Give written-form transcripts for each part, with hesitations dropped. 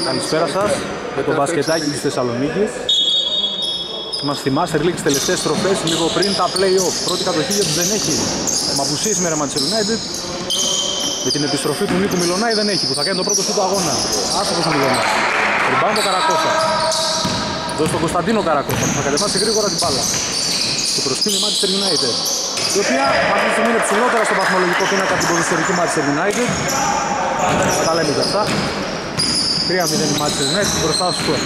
Καλησπέρα σας για το μπασκετάκι της Θεσσαλονίκης. Μας θυμάστε λίγες τελευταίες στροφές λίγο πριν τα play-off. Πρώτη κατοχή για τους δεν έχει. Μαπουσί σήμερα Manchester United. Με την επιστροφή του Νίκου Μιλονάη δεν έχει, που θα κάνει το πρώτο σου του αγώνα. Άστοχος ο Μιλονάη. Ριμπάουντ το Καρακώστα. Δώσει τον Κωνσταντίνο Καρακώστα που θα κατεβάσει γρήγορα την μπάλα. Το προσκύνει Manchester United, η οποία αυτή τη στιγμή είναι ψηλότερα στο βαθμολογικό πίνακα από την ποδοσφαιρική Manchester United. Τα λέμε και αυτά. 3-0 η Manchester United μπροστά στο σκορ.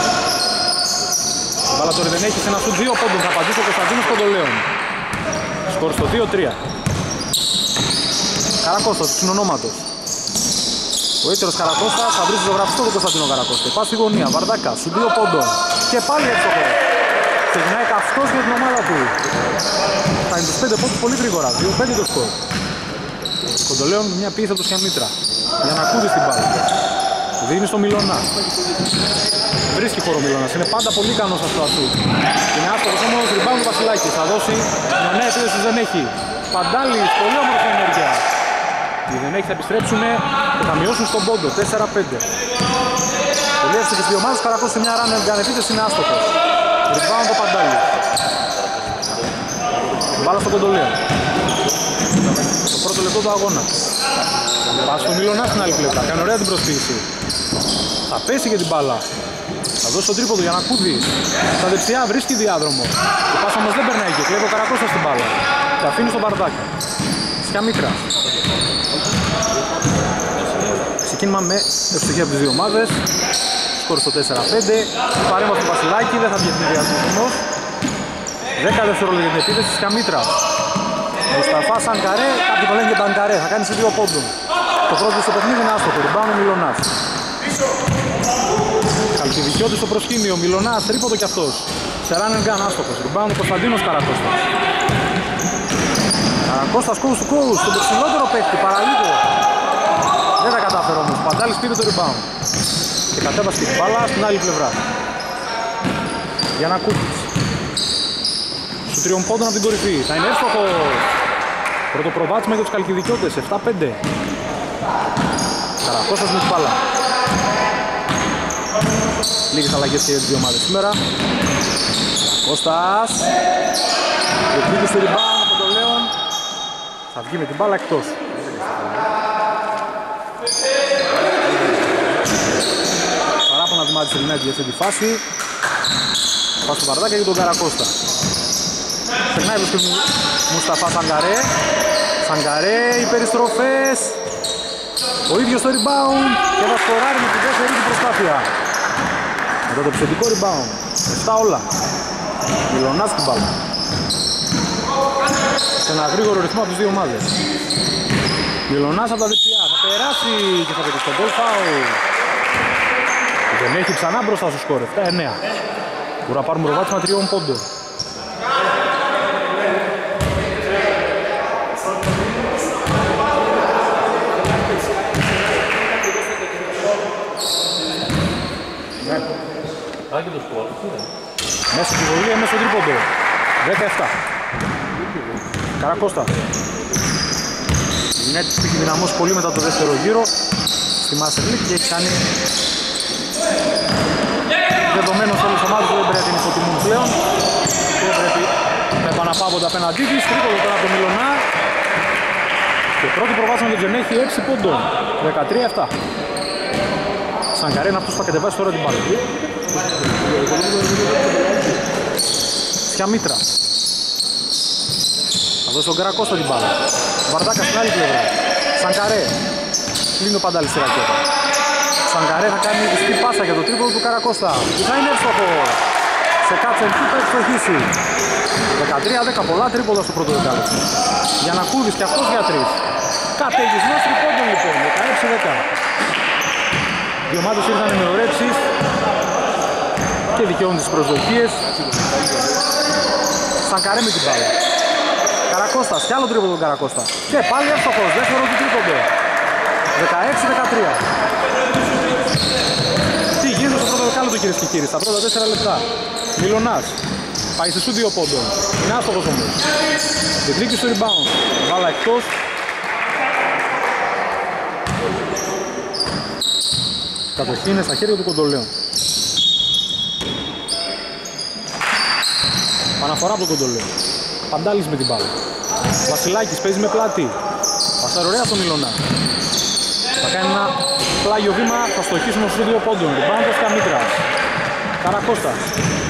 Η μπάλα τώρα δεν έχει, σε ένα σουτ 2 πόντων θα απαντήσει ο Κωνσταντίνος Κοντολέων. Σκορ στο 2-3. Καρακώστας του συνονόματος. Ο ίτερος Καρακώστας θα βρει ζωγραφιστό του Κωνσταντίνο Καρακώστα. Πάει στη γωνία, Βαρδάκα, σου 2 πόντων. Και πάλι εύστοχο. Ξεκινάει καυτός για την ομάδα του. Φτάνει τους 5 πόντους πολύ γρήγορα. 2-5 το σκορ. Κοντολέων με μια πίεση από το Σιαμίτρα. Για να ακούει στην μπάλα. Δίνει στο Μιλονά. Βρίσκει χώρο Μιλονάς. Είναι πάντα πολύ ικανός αυτό του. Είναι άστοχος όμως, rebound του Βασιλάκης. Θα δώσει μια νέα επίδεση, δεν έχει. Παντάλης, πολύ όμορφη ενέργεια. Οι δεν έχει, θα επιστρέψουν και θα μειώσουν στον πόντο. 4-5. Πολύ εύστοχες δύο ομάδες. Καρακώς σε μια runner gun επίθεση, είναι άστοχος. Rebound το Παντάλη. Μπάλα στο Κοντολέο. Το πρώτο λεπτό του αγώνα. Πας στο Μιλονά στην άλλη πλευρά. Κάνει ωραία την προσποίηση. Θα πέσει και την μπάλα. Θα δώσει τον τρίποδο για να κούδει. Στα δεξιά βρίσκει διάδρομο. Ο Πας όμως δεν περνάει και κλέβει ο Καρακώστας στην μπάλα. Και αφήνει στον Βαρδάκα. Σιαμίτρα. Ξεκίνημα με ευστοχία από τις δύο ομάδες. Σκορ στο 4-5. Παρέμβαση του Βασιλάκη, δεν θα βγει ευθυνδιασμός. 10 δευτερόλεπτα για την επίθεση. Σιαμίτρα. Μουσταφά Σανκαρέ, κάποιοι το λένε και Μπανκαρέ. Θα κάνει σε 2 πόντων. Το πρώτο στο παιχνίδι είναι άστοχο. Ριμπάουντ ο Μιλονάς. Καλκιδικιώτης στο προσκήνιο. Μιλονάς, τρίποντο κι αυτός. Σε run and gun, άστοχος. Ριμπάουντ ο Κωνσταντίνος Καρακώστας. Καρακώστας coast to coast, τον ψηλότερο παίκτη, παραλίγο. Δεν τα κατάφερε όμως. Παντάλης πήρε το rebound. Και κατέβασε την μπάλα στην άλλη πλευρά. Για να κούτεις. Σου 3 πόντων από την κορυφή. Θα είναι εύστοχος. Πρώτο προβάδισμα για τους Καλκιδικιώτες. 7-5. Καρακώστας με την μπάλα. Λίγες αλλαγές και για τις δύο ομάδες σήμερα. Καρακώστας. Εκδίκη στο rebound από τον Λέον. Θα βγει με την μπάλα εκτός. Παράπονα τη Manchester United για αυτή τη φάση. Πάω στο Βαρδάκα για τον Καρακώστα. Περνάει προς τον Μουσταφά Σανκαρέ. Σανκαρέ, οι περιστροφές. Ο ίδιος το rebound και θα σκοράρει με τη δεύτερη του προσπάθεια. Μετά το επιθετικό rebound. 7 όλα. Μιλονάς την μπάλα. Σε ένα γρήγορο ρυθμό από τις δύο ομάδες. Μιλονάς από τα δεξιά. Θα περάσει και θα πετύχει τον goal foul. Δεν έχει ξανά μπροστά στο σκορ. 7-9. Μπορούμε να πάρουμε προβάδισμα 3 πόντων. Μέσα στη βολή, μέσα στο τρίποντο. 17. Καρακώστα. Η United έχει δυναμώσει πολύ μετά το δεύτερο γύρο στη Master League και έχει κάνει δεδομένως όλες τις ομάδες που δεν πρέπει να την υποτιμούν πλέον και πρέπει να επαναπαύονται απέναντί της. Τρίποντο τώρα από τον Μιλονά και πρώτη προβάσμα για τον έχει 6 πόντων. 13-7. Σανκαρέ είναι αυτός που θα κατεβάσει τώρα την μπάλα. Σιαμίτρα. Θα δώσει τον Καρακώστα την μπάλα. Βαρδάκα στην άλλη πλευρά. Σανκαρέ. Κλείνει ο Παντάλης στη ρακέτα. Σανκαρέ θα κάνει ιστή πάσα για το τρίποντο του Καρακώστα. Που θα είναι εύστοχο. Σε κάτσε εκεί θα ευστοχίσει. 13-10, πολλά τρίποντα στο πρώτο δεκάλεπτο. Για να κούδεις και αυτός για 3. Καταιγισμός τρίποντων λοιπόν. 16-10. Οι ομάδες ήρθαν με ωρέψεις και δικαιώνουν τις προσδοκίες. Σανκαρέ με την μπάλα. Καρακώστας, κι άλλο τρίποντο τον Καρακώστα. Και πάλι εύστοχος, δεύτερο του τρίποντο. 16-13. Τι γίνεται στο πρώτο δεκάλεπτο κυρίες και κύριοι, στα πρώτα 4 λεπτά. Μιλονάς, πάει σε σου 2 πόντων. Είναι άστοχος όμως. Διεκδίκη στο rebound. Βάλα εκτός. Κατοχή είναι στα χέρια του Κοντολέων. Παναφορά από τον Κοντολέο. Παντάλης με την μπάλα. Βασιλάκης παίζει με πλάτη. Πασάρει ωραία στον Μιλωνά. Θα κάνει ένα πλάγιο βήμα, θα στοχίσει με στους 2 πόντων. Ριμπάουντ Καμίτρας. Καρακώστας.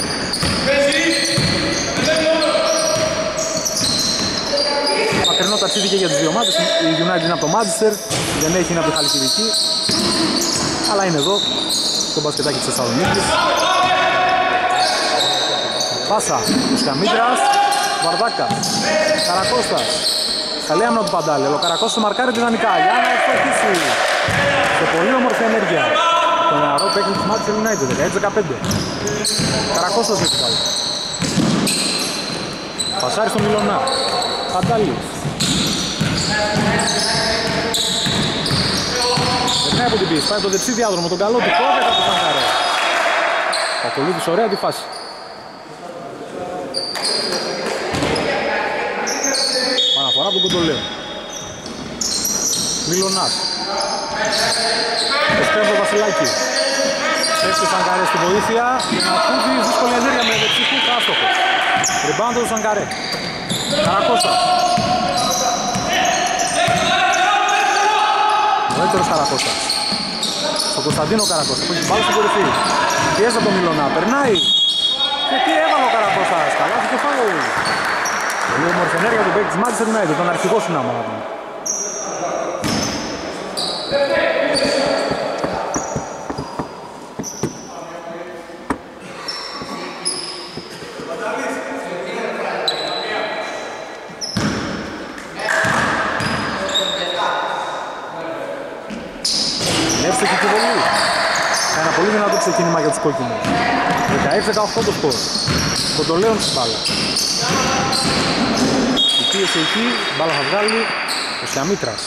Μακρινό ταξίδι και για τις δύο ομάδες. Η United είναι από το Manchester, δεν έχει, είναι από τη Χαλκιδική. Αλλά είναι εδώ, στο μπασκετάκι της Θεσσαλονίκης. Πάσα, του Καμίτρας, Βαρδάκας, Καρακώστας. Καλή άμυνα του Παντάλη, ο Καρακώστας μαρκάρει ιδανικά για να ευστοχίσει. Σε πολύ όμορφη ενέργεια. Το νεαρό παίκτη της Manchester United, 16-15. Καρακώστας με την μπάλα. Πασάρι στο Μιλωνά. Παντάλης. Περνάει από την πίεση, πάει το δεξί διάδρομο, τον καλό του κόβεται από τον Σανκαρέ. Ακολούθης ωραία τη φάση. Παναφορά από τον Κοντολέο. Μιλωνάς. Εστρέφω Βασιλάκη. Πέφτει ο Σανκαρέ στη βοήθεια. Να ακούει δύσκολη ενέργεια με δεξί του άστοχο. Ριμπάουντ του Σανκαρέ. Καρακώστας. Ο δεύτερος Καρακώστας. Στον Κωνσταντίνο Καρακώστα που έχει βάλει στην κορυφή. Πιέζει από τον Μιλωνά. Περνάει. Και τι έβαλε ο Καρακώστας. Καλά στο κεφάλι. Πολύ όμορφη ενέργεια του παίκτη της Manchester United. Τον αρχηγό συνάμα. Ένα πολύ δυνατό ξεκίνημα για τους κόκκινους. 16-18 το σκορ. Κοντολέων στην μπάλα. Η πίεση εκεί, μπάλα θα βγάλει ο Σιαμίτρας.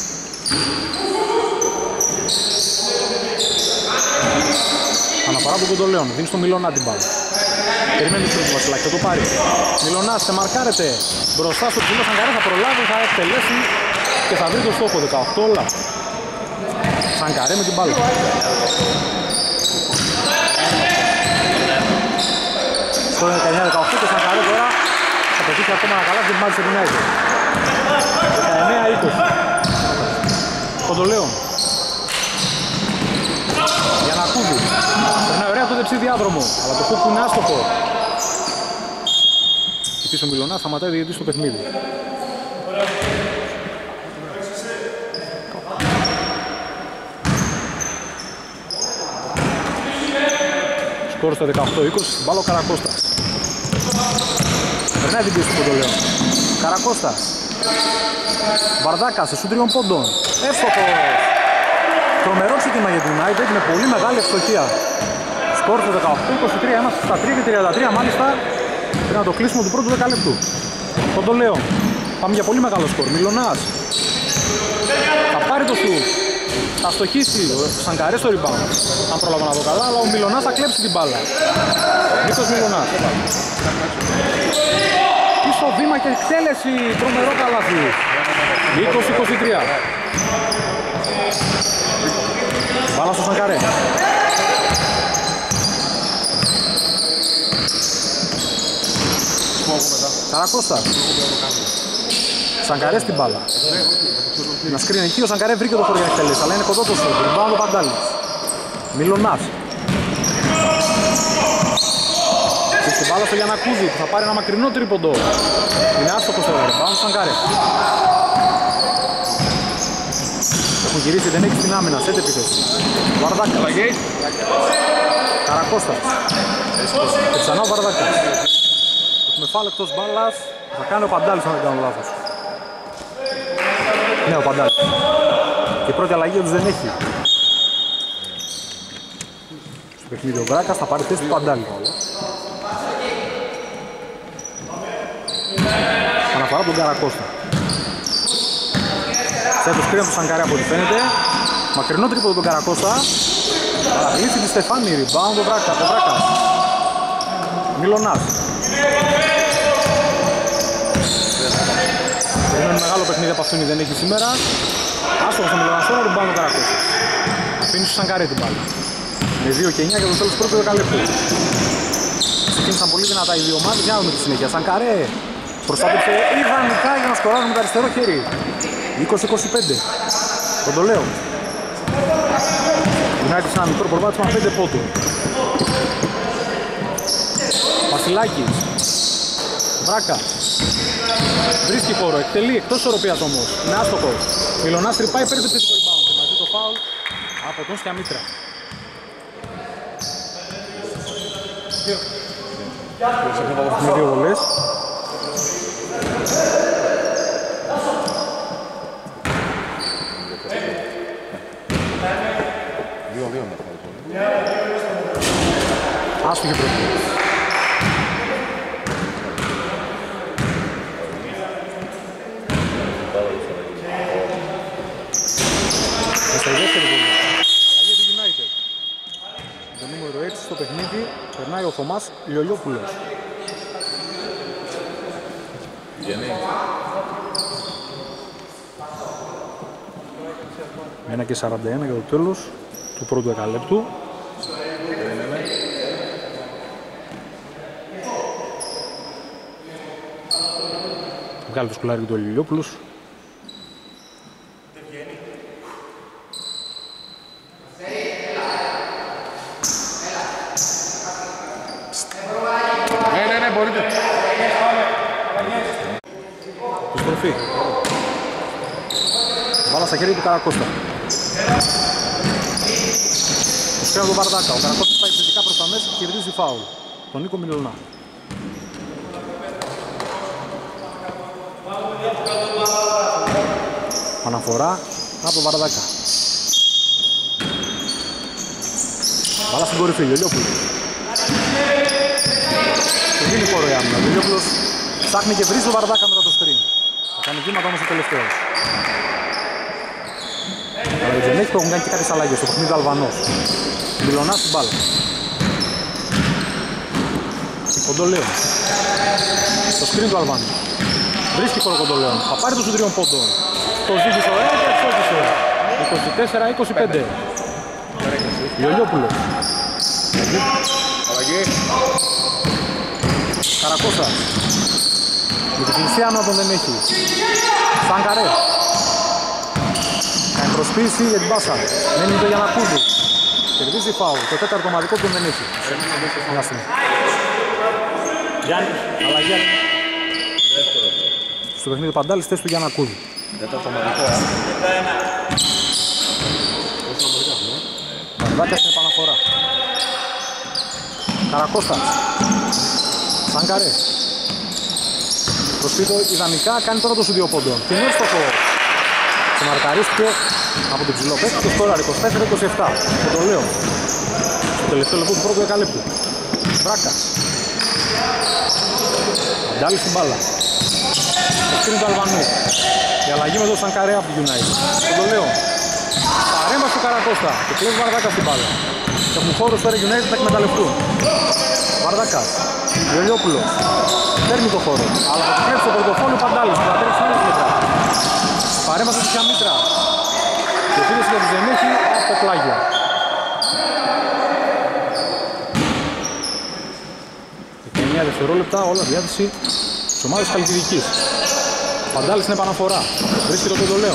Αναφορά του Κοντολέων, δίνει στο Μιλωνά την μπάλα. Περιμένει το Βασιλάκη, θα το πάρει. Μιλωνάς, σε μαρκάρεται μπροστά στο ψηλό Σανκαρέ, θα προλάβει, θα εκτελέσει και θα βρει το στόχο. 18 όλα. Σανκαρέ με την μπάλα. Στο 19-18 και Σανκαρέ τώρα θα πετύχει ακόμα να καλά την Manchester United. 19-20. Κοντολέων. Γιανακούδη. Περνάει ωραία το δεξί διάδρομο, αλλά το χούκ είναι άστοχο. Και πίσω Μιλωνά σταματάει ο διαιτητής στο παιχνίδι. Σκόρ στο 18-20, μπάλα ο Καρακώστας. Περνάει την πίεση του Κοντολέων. Καρακώστας. Βαρδάκας, σε σου 3 πόντων. Εύστοχος. Τρομερό ξεκίνημα για την United με πολύ μεγάλη ευστοχία. Σκόρ στο 18-23, είμαστε στα 3 και 33 μάλιστα. Πρέπει να το κλείσουμε του πρώτου δεκαλέπτου. Κοντολέων. Πάμε για πολύ μεγάλο σκορ. Μιλωνάς. Θα πάρει το σουτ. Θα στοχίσει ο Σανκαρέ στο rebound. Αν προλάβω να δω καλά, αλλά ο Μιλωνάς θα κλέψει την μπάλα. Νίκος Μιλωνάς. Πίσω βήμα και εκτέλεση, τρομερό καλάθι. 20-23. Μπάλα στο Σανκαρέ. Καρακώστας. Σανκαρέ στην μπάλα. Να σκρίνει εκεί, ο Σανκαρέ βρήκε το χώρο για εκτέλεση, αλλά είναι κοντό το σουτ. Rebound ο Παντάλης. Μιλωνάς. Και στην μπάλα στο Γιανακούδη που θα πάρει ένα μακρινό τρίποντο. Είναι άστοχος τώρα, rebound ο Σανκαρέ. Έχουν γυρίσει, δεν έχει την άμυνα, σε επίθεση. Βαρδάκας. Καρακώστας. Και ξανά ο Βαρδάκας. Έχουμε φάουλ εκτός μπάλας. Θα κάνει ο Παντάλης αν δεν κάνω λάθος. Ναι, ο Παντάλης. Και η πρώτη αλλαγή τους δεν έχει. Στο παιχνίδι ο Βράκας θα πάρει θέση του Παντάλη. Αναφορά από τον Καρακώστα. Σε το σκρίνο του Σανκαρέ από ό,τι φαίνεται. Μακρινό τρίποντο τον Καρακώστα. Παραγλήφθη τη Στεφάνη, rebound ο Βράκας. Μιλωνάς. Περιμένει μεγάλο παιχνίδι από αυτόν, δεν έχει σήμερα. Άστοχος ο Μιλωνάς τώρα, rebound ο Καρακώστας. Αφήνει στο Σανκαρέ την μπάλα. Με 2 και 9 για το τέλος του πρώτου δεκαλέπτου. Ξεκίνησαν πολύ δυνατά οι δύο ομάδες. Για να δούμε τη συνέχεια. Σανκαρέ προστάτευσε ιδανικά για να σκοράρουν με το αριστερό χέρι. 20-25. Κοντολέο. United σε ένα μικρό προβάδισμα 5 πόντων. Βασιλάκης. Βράκα. Βρίσκει χώρο, εκτελεί εκτός ισορροπίας όμως. Είναι άστοχος. Μιλωνάς τρυπάει, παίρνει το επιθετικό rebound. Μαζί το φάουλ από τον Σκιαμίτρα. Με 2 βολές. Άστοχη πρώτη. Στη δεύτερη βολή. Αλλαγή του United. Το νούμερο 6 στο παιχνίδι περνάει ο Θωμάς Λιολιόπουλος. 1:41 για το τέλος του πρώτου δεκαλέπτου. Βγάλει το σκουλάρι του Λιολιόπουλος. Ναι, μπορείτε. Επιστροφή. Βάλα στα χέρια του Καρακώστα. Το σκρέμα του Βαρδάκα. Ο Καρακώστας πάει θετικά προς τα μέσα και κερδίζει φάουλ. Τον Νίκο Μιλωνά. Αναφορά από τον Βαρδάκα. Βάλα στην κορυφή, Λιολιόπουλος. Και δίνει χώρο η άμυνα. Ο Λιολιόπουλος ψάχνει και βρίζει τον Βαρδάκα μετά το screen. Θα κάνει βήματα όμως ο τελευταίος. Αλλά δεν έχει που έχουν κάνει και κάποιες αλλαγές στο παιχνίδι Αλβανός. Μιλωνάς στην μπάλα. Κοντολέον. Το screen του Αλβανού. Βρίσκει χώρο Κοντολέον. Θα πάρει το σου 3 πόντων. Το ζήτησε ωραία και εξώθησε. 24-25. Λιολιόπουλος. Αλλαγή. Καρακώστας. Με την κλεισία ανώτων δεν έχει. Σανκαρέ. Κάνει προσποίηση για την μπάσα. Μένει το Γιαννακούδη. Κερδίζει φάουλ. Το τέταρτο ομαδικό του δεν έχει. Μια στιγμή. Γιάννης. Αλλαγή. Στο παιχνίδι Παντάλης θέση του Γιαννακούδη. Τέταρτο ομαδικό. Βαρδάκας στην επαναφορά. Καρακώστας. Σανκαρέ. Προσπίτω ιδανικά κάνει τώρα το σου 2 πόντων. Και είναι εύστοχο. Μαρκαρίστηκε από τον ψηλό παίκτη. Το σκόραρ 24-27. Και το λέω. Στο τελευταίο λεπτό του πρώτου δεκαλέπτου. Βράκας. Αντάλη στην μπάλα. Το σκριν του Αλβανού. Η αλλαγή με τον Σανκαρέ από την United. Και το λέω. Παρέμβαση του Καρακώστα. Και κλέβει Βαρδάκα στην μπάλα. Έχουν χώρους τώρα οι United να εκμεταλλευτούν. Βαρδάκας. Λιολιόπουλος. Παίρνει το χώρο. Αλλά θα του κλέψει το πορτοφόλι ο Παντάλης. Θα τρέξει άλλες μέτρα. Παρέμβαση του Σκιαμίτρα. Και επίδεση για τη Ζενέχη από πλάγια. Και 9 δευτερόλεπτα όλα διάθεση της ομάδας Χαλκιδικής. Παντάλης στην επαναφορά. Βρίσκει το Κοντολέον.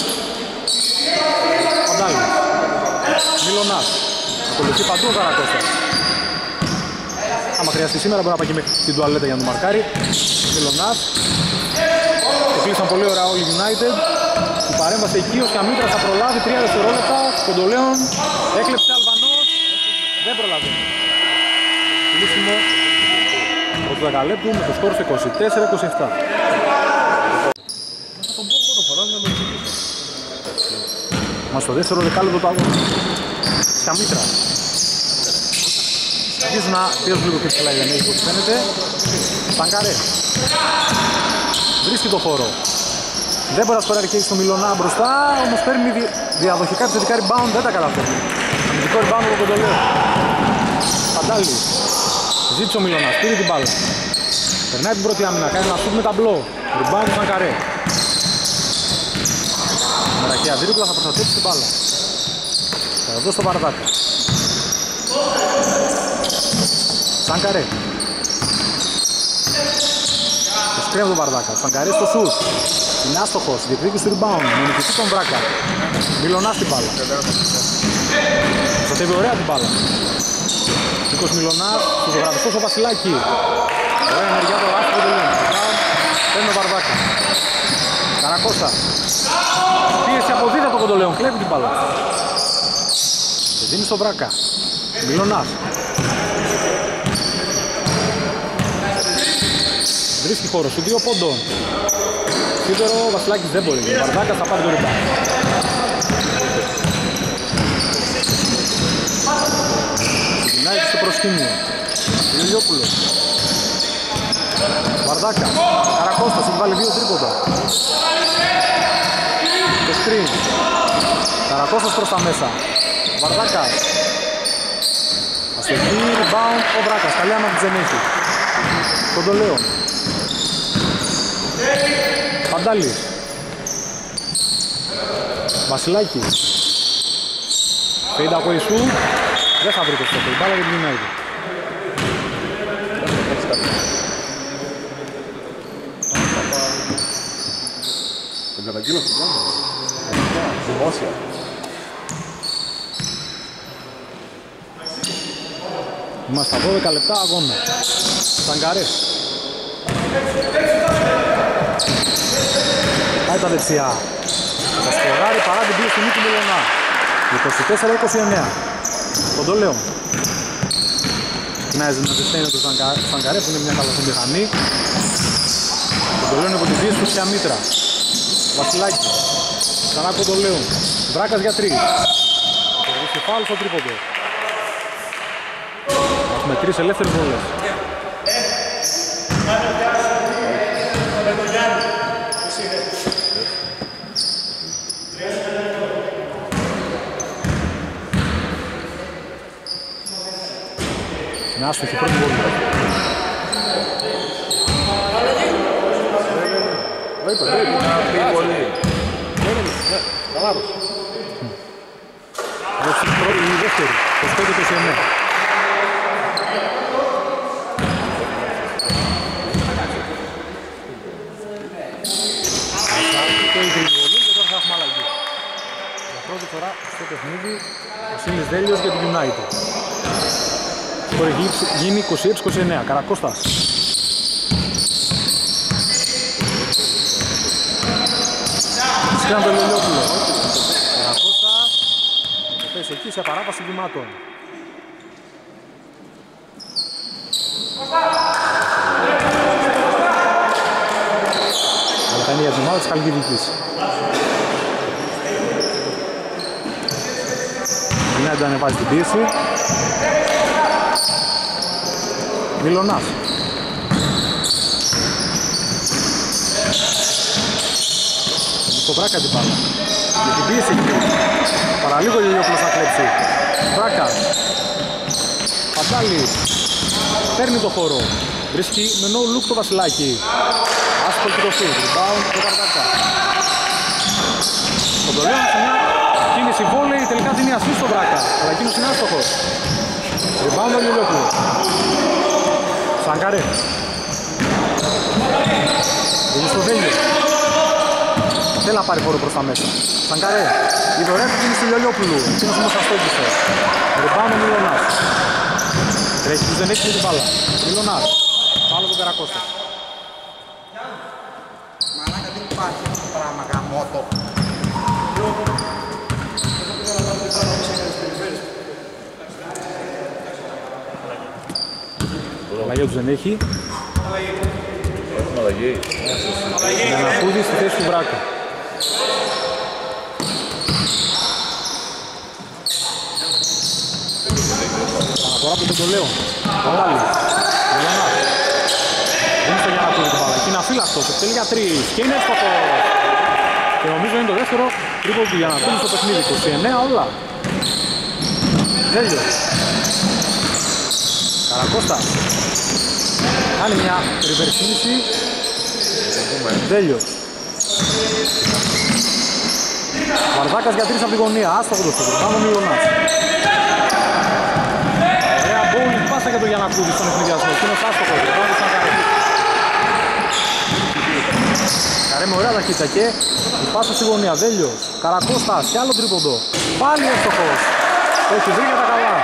Παντάλης. Μιλωνάς. Ακολουθεί παντού ο Καρακώστας. Άμα χρειαστεί σήμερα μπορεί να πάει και μέχρι την τουαλέτα για να το μαρκάρει. Μιλωνάς. Εκλείσαν πολύ ωραία όλοι οι United. Η παρέμβαση εκεί ο Σκιαμίτρας θα προλάβει 3 δευτερόλεπτα. Κοντολέον έκλεψε Αλβανός. Δεν προλαβαίνει. Κλείσιμο πρώτου δεκαλέπτου με το σκορ 24-27. Μας στο δεύτερο δεκάλεπτο του αγώνα. Σκιαμίτρας. Αρχίζουν να πιέζουν λίγο πιο ψηλά οι Δενέζοι όπως φαίνεται. Σανκαρέ. Βρίσκει το χώρο. Δεν μπορεί να σκοράρει και έχει στο Μιλωνά μπροστά, όμως παίρνει διαδοχικά επιθετικά rebound, δεν τα καταφέρνει. Αμυντικό rebound από τον Κοντολέο. Παντάλης. Ζήτησε ο Μιλωνάς, πήρε την μπάλα. Περνάει την πρώτη άμυνα, κάνει ένα σουτ με ταμπλό. Rebound του Σανκαρέ. Μερακία δίπλα θα προστατεύσει την μπάλα. Θα Εδώ στο Βαρδάκα. Σανκαρέ. Σκρέμει τον Βαρδάκα. Σανκαρέ στο σουτ. Είναι άστοχος. Διεκδίκηση του rebound. Με νικητή τον Βράκα. Μιλωνάς την μπάλα. Στατεύει ωραία την μπάλα. Νίκος Μιλωνάς. Φωτογραφιστός ο Βασιλάκη. Ωραία ενεργειά το λάθος του Λιόν. Παίρνει τον Βαρδάκα. Καρακώστα. Πίεση αποδίδει από τον Κοντολέον. Κλέβει την μπάλα. Και δίνει στο Βράκα. Μιλωνάς. Βρίσκει χώρο σου 2 πόντων. Σίδερο ο Βασιλάκης δεν μπορεί. Ο Βαρδάκας θα πάρει το rebound. Ξεκινάει στο προσκήνιο. Ηλιόπουλος. Βαρδάκα. Καρακώστας έχει βάλει 2 τρίποντα. Το screen. Καρακώστας προς τα μέσα. Βαρδάκας. Αστοχή, rebound ο Βράκας. Καλή άμα δεν έχει. Κοντολέον. Παντάλη. Βασιλάκη. Φέιντα από Ιησού. Δεν θα βρει το στόχο. Η μπάλα για την United. Τον καταγγείλω στην κάμερα. Δημόσια. Είμαστε στα 12 λεπτά αγώνα. Σανκαρές. Πάει τα δεξιά. Θα σκοράρει παρά την πίεση του Μιλωνά. 24-29. Κοντολέον. Κοινάζει να ζεσταίνει το Σανκαρέ που είναι μια καλή μηχανή. Κοντολέον από την πίεση του Σια Μήτρα. Βασιλάκη. Ξανά Κοντολέον. Βράκας για 3. Και φάουλ στο τρίποντο. Έχουμε 3 ελεύθερες βόλες. Είναι άστοχη πρώτη βόλη. Η δεύτερη, 25-29. Και η τρίτη βολή και τώρα θα έχουμε αλλαγή. Για πρώτη φορά στο παιχνίδι ο Σίλης Δέλιος για την United. Τώρα γίνει 26-29. Καρακώστας. Σκράμ το Λελιόπουλο. Καρακώστας. Θα πέσει εκεί σε παράβαση βημάτων. Αλλά θα είναι για την ομάδα της Χαλκιδικής. Η United ανεβάζει την πίεση. Μιλωνάς. Στο Βράκα την μπάλα. Με την πίεση εκεί. Παραλίγο Λιόπουλος θα κλέψει. Βράκας. Παντάλης. Παίρνει το χώρο. Βρίσκει με no look το Βασιλάκι. Άσχολ και το σουτ. Rebound το Βαρδάκα. Ο Κοντολέον σε μια κίνηση βόλεϊ τελικά δίνει ασίστ στο Βράκα. Αλλά εκείνος είναι άστοχος. Rebound ο Λιόπουλος. Σανκαρέ. Είναι στο Βέλιο. Θέλει να πάρει χώρο προς τα μέσα. Σανκαρέ. Η δωρεά του κίνηση του Λιολιόπουλου. Εκείνος όμως αστόχησε. Rebound ο Μιλωνάς. Τρέχει που δεν έχει την μπάλα. Μιλωνάς. Πάλο τον Καρακώστα. Μαλάκα δεν υπάρχει αυτό το πράγμα γαμώτο. Αλλαγή τους δεν έχει. Έχουμε αλλαγή. Ανακούδη στη θέση του Βράκα. Αναφορά από τον Τολέο. Παντάλη. Μιλωνάς. Είναι στο Γιαννακούδη την μπάλα. Εκεί είναι αφύλακτος. Εκτελεί για 3. Και είναι εύστοχο. Και νομίζω είναι το δεύτερο τρίποντο του Γιαννακούδη στο παιχνίδι. 29 όλα. Τέλειο. Καρακώστα. Κάνει μια ριβερσίνηση. Τέλειος. Βαρδάκας για 3 από τη γωνία, άστοχο το στόχο, πάνω Μιλωνάς. Ωραία bowling πάσα για τον Γιαννακούδη στον ευνηδιασμό, εκείνος άστοχος, πάνω του Σανκαρέ. Καρέ με ωραία ταχύτητα και η πάσα στη γωνία, Δέλιος, Καρακώστας και άλλο τρίποντο. Πάλι εύστοχος, το έχει βρει για τα καλά.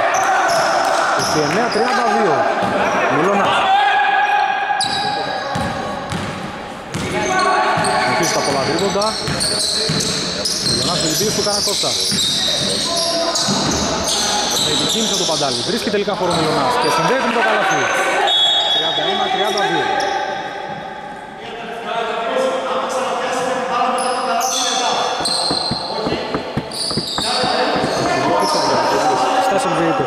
29-32, Μιλωνάς. Αρχίζει τα πολλά τρίποντα. Μιλωνάς βελτίωση του Καρακώστα. Με την κίνηση του Παντάλη. Βρίσκει τελικά χώρο Μιλωνάς και συνδέεται με το καλάθι. 31-32. Στάσαμε διαιτητές.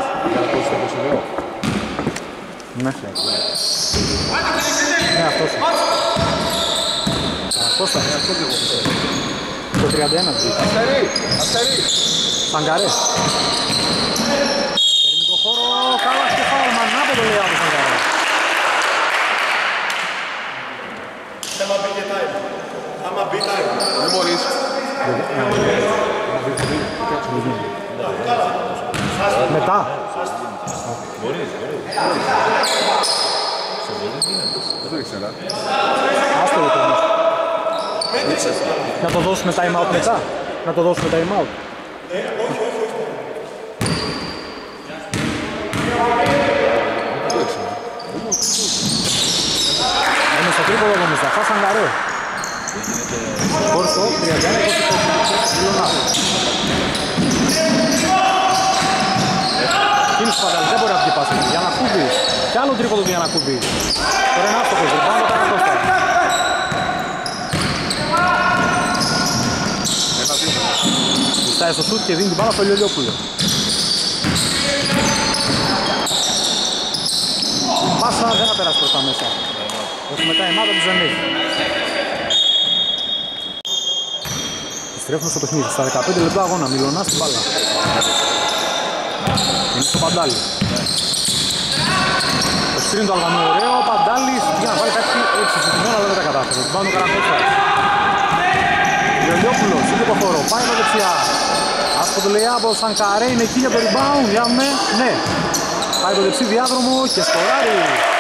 Ναι. Ναι, αυτός. Κώστα. Το 31. Αστερί. Σανκαρέ. Παίρνει το χώρο. Κάλας και φάουλ. Μανάποδο λέει από Σανκαρέ. Θέμα μπήκε time. Άμα μπει time. Δεν μπορείς. Μετά. Μπορείς. Δεν το ήξερα. Άστο το όμως. Να το δώσουμε time out μετά. Να το δώσουμε time out. Είναι στο τρίποδο το Μουσταφά Σανκαρέ. Κόρσο, 31-25. Μιλωνάς. Κίνηση του Παντάλη, δεν μπορεί να βγει πάση. Γιαννακούδης. Κι άλλο τρίποδο του Γιαννακούδη. Τώρα είναι άστοχος, πάνω το Καρακώστα. Στάει στο σούτ και δίνει την μπάλα στο Λιολιόπουλο. Πάσα δεν θα περάσει προς τα μέσα. Έχουμε time out, δεν έχει. Επιστρέφουμε στο παιχνίδι. Στα 15 λεπτά αγώνα. Μιλωνάς στην μπάλα. Είναι στο Παντάλη. Το σκριν του Αλβανού ωραίο. Ο Παντάλης για να βάλει κάτι έτσι συντημένο, αλλά δεν τα κατάφερε. Πάνω το Καρακώστα. Λιολιόπουλος, είναι το χώρο. Πάει με δεξιά. Άσπο το λέει από Σανκαρέ, είναι εκεί για το rebound. Για με, ναι. Πάει το δεξί διάδρομο και σκοράρει.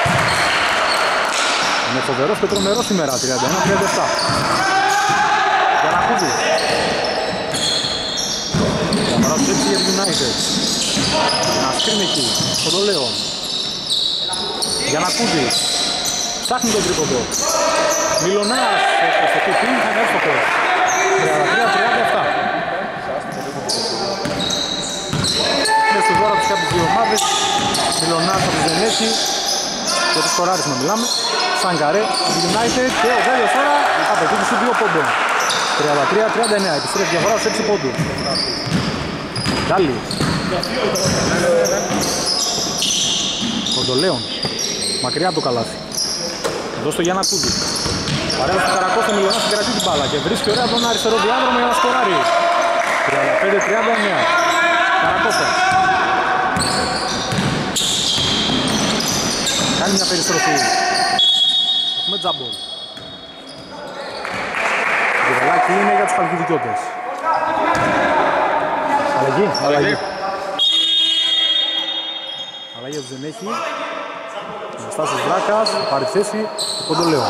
Είναι φοβερός και τρομερός σήμερα. 31-37. Γιαννακούδη. Καμαράς έτσι για την United. Ένα σκριν εκεί. Κοντολέον. Γιαννακούδη. Ψάχνει τον τρίποντο. Μιλωνάς. Στο κουτί θα είναι εύστοχος. 33-37. Είναι στους δώρα τους κάποιες δύο ομάδες. Μιλωνάς από την Ζενέση. Για το σκοράρισμα μιλάμε. Σανκαρέ, United και ο Βέλιος τώρα απαιτεί τους 2 πόντων. 33-39. Επιστρέφει διαφορά στους 6 πόντους. Ντάλι. Κοντολέον. Μακριά από το καλάθι. Εδώ στο Γιαννακούδη. Παρέμβαση του Καρακώστα, Μιλωνάς συγκρατεί την μπάλα και βρίσκει ωραία τον αριστερό διάδρομο για να σκοράρει. 35-39. Καρακώστα. Κάνει μια περιστροφή. Έχουμε τζάμπολ. Το βελάκι είναι για τους παλκιδικιώτες. Αλλαγή. Αλλαγή δεν έχει. Αναστάσιος Βράκας, πάρει θέση του Κοντολέου.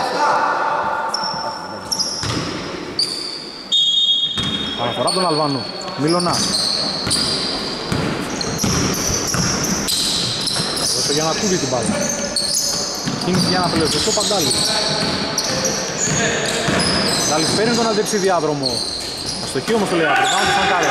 Αναφορά τον Αλβανό. Μιλωνάς. Δώσε για να κούβει την μπάλα. Κίνηση για να απελευθερωθεί ο Παντάλη. Παντάλης παίρνει τον αντέψη διάδρομο. Αστοχή όμως το λέει άκρη. Πάμε στον Σανκαρέ.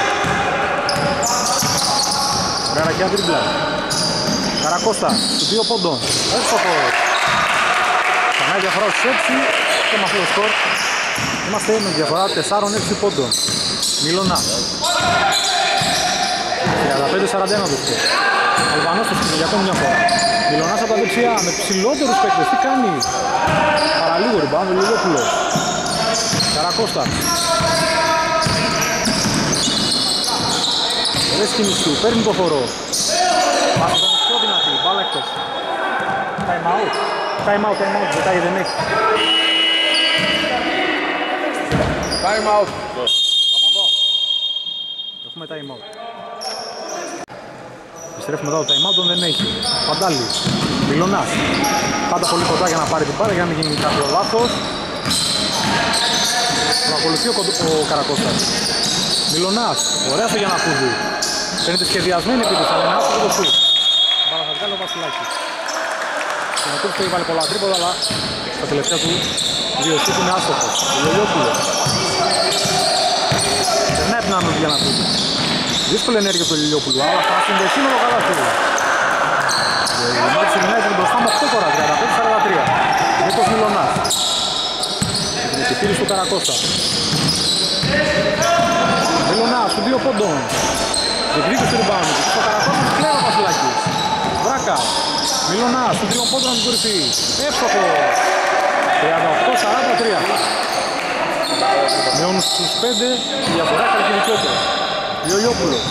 Ωραία ρακιά τριμπλά. Καρακώστα, του 2 πόντων. Εύστοχος. Ξανά διαφορά στους 6 και με αυτό το σκορ είμαστε με διαφορά 4-6 πόντων. Μιλωνά. 35-41 το σκορ. Αλβανός το σκορ για ακόμη μια φορά. Μιλωνάς από τα δεξιά με ψηλότερους παίκτες. Τι κάνει. Παραλίγο ριμπάουντ, Λιολιόπουλος. Καρακώστα. Ωραίες κινήσεις του, παίρνει το χώρο. Πάση τον πιο δυνατή, μπάλα εκτός. Time out. Time out, ζητάει δεν έχει. Time out. Έχουμε time out. Επιστρέφουμε μετά το time out, δεν έχει. Παντάλης, Μιλωνάς. Πάντα πολύ κοντά για να πάρει την μπάλα για να μην γίνει κάποιο λάθος. Θα ακολουθεί ο Καρακώστας. Μιλωνάς, ωραία στο Γιαννακούδη. Φαίνεται σχεδιασμένη επίθεση, αλλά είναι άστοχο το σουτ. Μπάλα θα βγάλει ο Βασιλάκης. Ο Γιαννακούδης έχει βάλει πολλά τρίποτα, αλλά στα τελευταία του δύο σουτ είναι άστοχος. Ο Λιολιόπουλος. Περνάει από την άμυνα του Γιαννακούδη. Δύσκολη ενέργεια του Λιολιόπουλου, αλλά θα συνδεθεί με το καλάθι. Η Μάτσι United μπροστά με 8 τώρα, 35-43. Νίκος Μιλωνάς. Την επιτήρηση του Καρακώστα. Μιλωνάς, του 2 πόντων. Διεκδίκησε του rebound. Στο Καρακώστας κλαίει ο Βασιλάκης. Βράκα. Μιλωνάς, του 2 πόντων στην κορυφή. Εύστοχο. 38-43. Μειώνουν στους 5, η διαφορά χαρακτηριστικότερη. Λιολιόπουλος.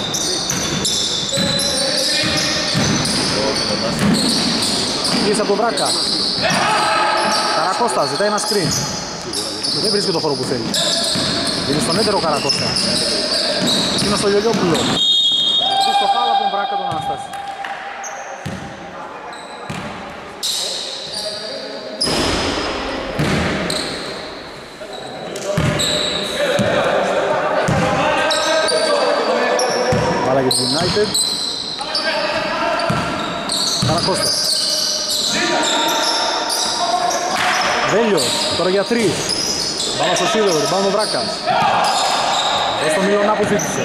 Πίεση από τον Βράκα. Καρακώστα, ζητάει ένα screen. Δεν βρίσκει το χώρο που θέλει. Είναι στον έντερο Καρακώστα. Είναι στο Λιολιόπουλο. Είναι στο χάλα από τον Βράκα τον Αναστάση. Βάλα για την United. Καρακώστας. Βέλιος, τώρα για 3. Πάμε στο Σίδωρο, πάμε ο Βράκας. Δες το Μιλωνά που ζήτησε.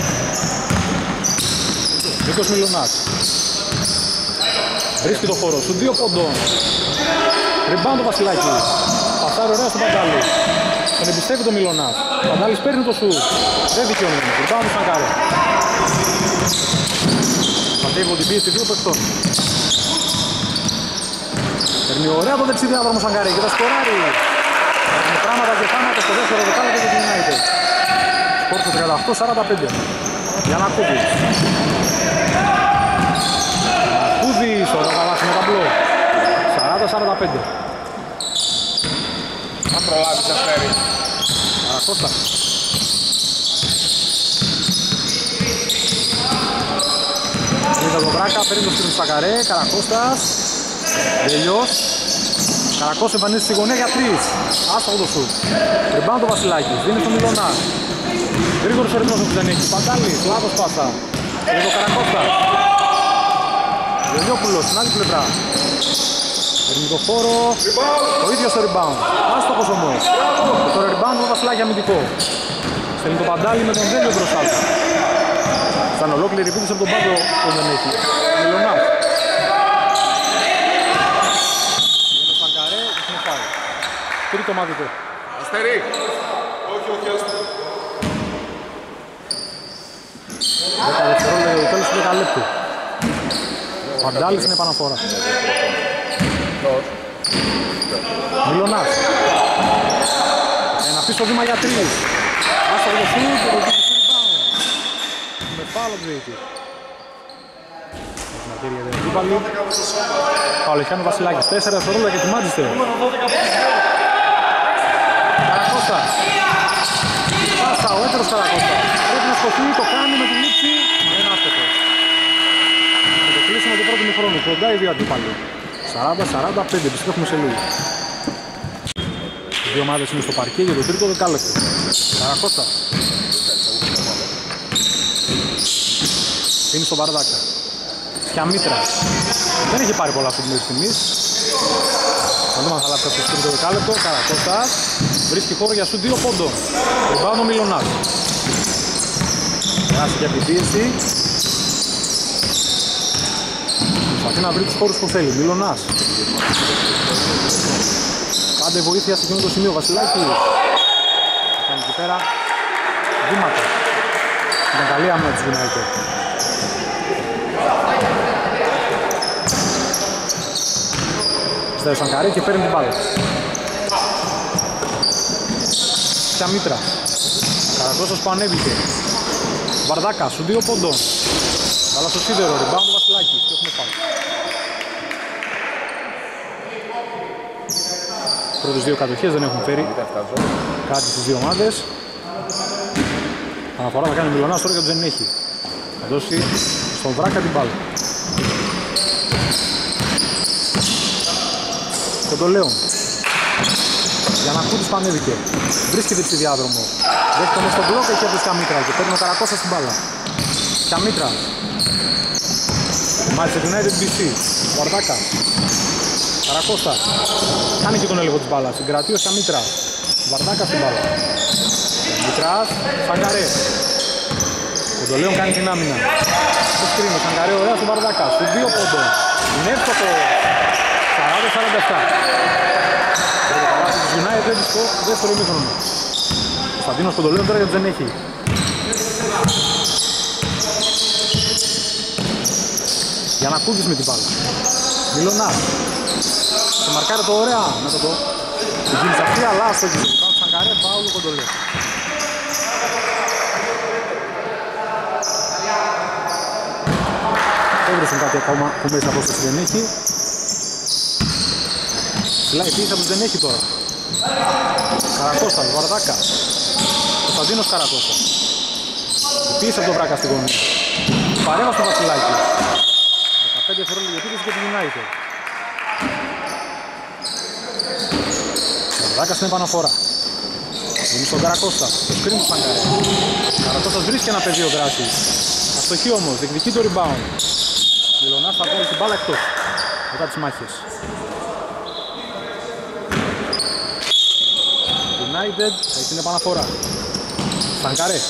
Νίκος Μιλωνάς. Βρίσκει το χώρο σου, 2 πόντων. Ριμπάουντ ο Βασιλάκης. Πασάρει ωραία στον Παντάλη. Τον εμπιστεύει το Μιλωνάς. Ο Παντάλης παίρνει το σουτ. Δεν δικαιώνει. Ριμπάουντ ο Σαγκάρε. Πατεύω την πίεση 2 παιχτών. Παίρνει ωραία το δεξιδιάδρομο Σαγκάρε και θα σκοράρει. Με πράγματα και θάματα στο δεύτερο δεκάλεπτο για την United. Σκορ στο 38-45. Γιαννακούδης. Γιαννακούδης, ωραίο καλάθι με ταμπλό. 40-45. Θα προλάβει τα φέρει. Καρακώστα. Είδα τον Βράκα, παίρνει το σκριν Σακαρέ, Καρακώστας. Βέλιος. Καρακός εμφανίζει στη γωνία για 3. Άστοχο το σουτ. Rebound το Βασιλάκης, δίνει στο Μιλωνά. Γρήγορος ο ρυθμός που δεν έχει. Παντάλης, λάθος πάσα. Είναι το Καρακώστα. Λιολιόπουλος, στην άλλη πλευρά. Παίρνει το χώρο. Το ίδιο στο rebound. Άστοχος όμως. Και το rebound το Βασιλάκη αμυντικό. Στέλνει το Παντάλη με τον Βέλιο μπροστά του. Σαν ολόκληρη επίθεση από τον Πάγκο που δεν έχει. Μιλωνάς. Τρίτο μαδικό. Αστερί. Όχι, όχι, άστερι. 10 δευτερόλεπτα για το τέλος του 10 λεπτού. Παντάλης είναι επαναφορά. Μιλωνάς. Ένα πίσω βήμα για 3. Άστο το σουτ και το δίκη του rebound. Με φάουλ του διαιτητή. Έχει μαχαίρια για την αντίπαλη. Παολεχιάνο Βασιλάκης. 4 δευτερόλεπτα για τη Μάντζεστερ. Καρακώστα. Πάσα, ο έτερος Καρακώστα. Πρέπει να σκοθεί, το κάνει με τη λήψη. Μα είναι άστοχος. Με το κλείσιμο του πρώτου μηχρόνου. Κοντά οι δύο αντίπαλοι. 40-45, επιστρέφουμε σε λίγο. Οι δύο ομάδες είναι στο παρκέ για το τρίτο δεκάλεπτο. Καρακώστα. Είναι στο Βαρδάκα. Σιαμίτρας. Δεν έχει πάρει πολλά αυτή τη στιγμή. Θα δούμε αν θα λάβει αυτό στο τρίτο δεκάλεπτο. Καρακώστας. Βρίσκει χώρο για σου 2 πόντων. Ριμπάουντ ο Μιλωνάς. Περάσει για την πίεση. Προσπαθεί να βρει τους χώρους που θέλει. Μιλωνάς. Πάντα η βοήθεια σε εκείνο το σημείο. Βασιλάκης. Κάνει εκεί πέρα βήματα. Ήταν καλή άμυνα της United. Στάει ο Σανκαρέ και παίρνει την μπάλα. Σιαμίτρα. Καρακώσος που ανέβηκε. Βαρδάκα, σου 2 πόντων. Καλά στο σίδερο, rebound του Βασιλάκη. Και έχουμε πάει. Πρώτες δύο κατοχές δεν έχουν φέρει κάτι στις δύο ομάδες. Αναφορά θα κάνει ο Μιλωνάς τώρα γιατί δεν έχει. Θα δώσει στον Βράκα την μπάλα. Κοντολέον. Γιαννακούτης πανέβηκε. Βρίσκεται στη διάδρομο. Δέχεται μες στον μπλοκ, εκεί από τη Σκαμήτρα και παίρνει ο Καρακώστας στην μπάλα. Σκαμήτρα. Μάλιστα την United BC. Βαρδάκα. Καρακώστα. Κάνει και τον έλεγχο της μπάλας. Συγκρατεί ο Σκαμήτρα. Βαρδάκα στην μπάλα. Σκαμήτρας. Σαγκαρέ. Κοντολέον κάνει την άμυνα. Στο σκρίνο. Σαγκαρέ ωραία στον Βαρδάκα. Στους 2 πόντων. Είναι εύστοχο. 40-47. Της United στο δεύτερο ημίχρονο. Κωνσταντίνος Κοντολέον τώρα γιατί δεν έχει. Γιαννακούτης με την μπάλα. Μιλωνάς. Σε μαρκάρει το ωραία μέσα το γίνει αυτή, αλλά στο εκεί. Πάνω Σαγκαρέ, Παύλο, Κοντολέον. Έβρεσαν κάτι ακόμα που μέσα απόσταση δεν έχει. Φυλάει πίσω που δεν έχει τώρα. Καρακώστας, Βαρδάκα. Κωνσταντίνος Καρακώστας. Πίσω από τον Βράκα στη γωνία. Παρέμβαση στο Βασιλάκι. 15 δευτερόλεπτα για επίθεση και τη United. Βαρδάκα στην επαναφορά. Δίνει στον Καρακώστα. Το σκριν του Σαγκαρέ. Καρακώστας βρίσκει ένα πεδίο δράσης. Αστοχή όμως, διεκδικεί το rebound. Μιλωνάς θα βγάλει την μπάλα εκτός. Μετά τις μάχες. United έχει την επαναφορά. Σαγκαρέ.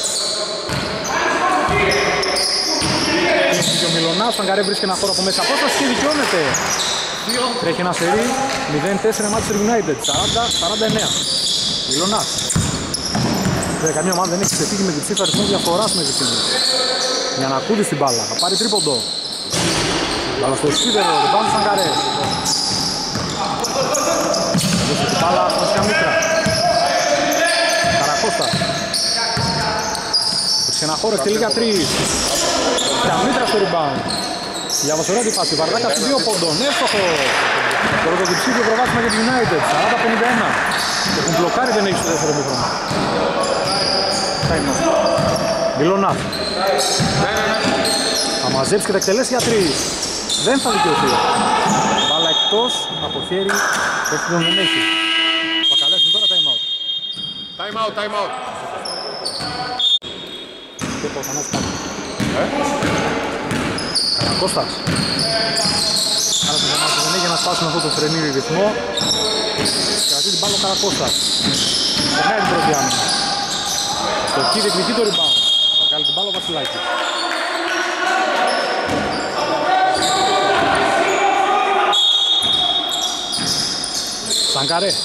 Και ο Μιλωνάς, Σαγκαρέ βρίσκει ένα χώρο από μέσα απόσταση και δικαιώνεται. Τρέχει ένα σερί 0-4 Manchester United, 40-49. Μιλωνάς. Καμία ομάδα δεν έχει ξεφύγει με την ψήφα αριθμό διαφοράς μέχρι στιγμής. Γιαννακούτης στην μπάλα, θα πάρει τρίποντο. Μπάλα στο σίδερο, rebound του Σαγκαρέ. Δώσε την μπάλα στον Σκαμήτρα. Καρακώστα. Βρίσκει ένα χώρο, στείλει για 3. Σκαμήτρα στο rebound. Για βασορά τη φάση, Βαρδάκα στους 2 πόντων, εύστοχο. Το ροδοδιψήφιο προβάσμα για την United, 40-51. Και έχουν μπλοκάρει, δεν έχει στο δεύτερο μήχρονο. Μιλωνάς. Θα μαζέψει και θα εκτελέσει για 3. Δεν θα δικαιωθεί. Μπάλα εκτός, από χέρι, δεν έχει. Θα καλέσουν τώρα time out. Time out, time out. Και πώς θα νάσει πάνω. Καρακώστας. Άρα το δεμάτιο δεν έχει για να σπάσουν αυτό το φρενήρι ρυθμό. Κρατεί την μπάλα ο Καρακώστας. Περνάει την πρώτη άμυνα. Στο εκεί διεκδικεί το rebound. Θα βγάλει την μπάλα ο Βασιλάκης. Σαγκαρέ.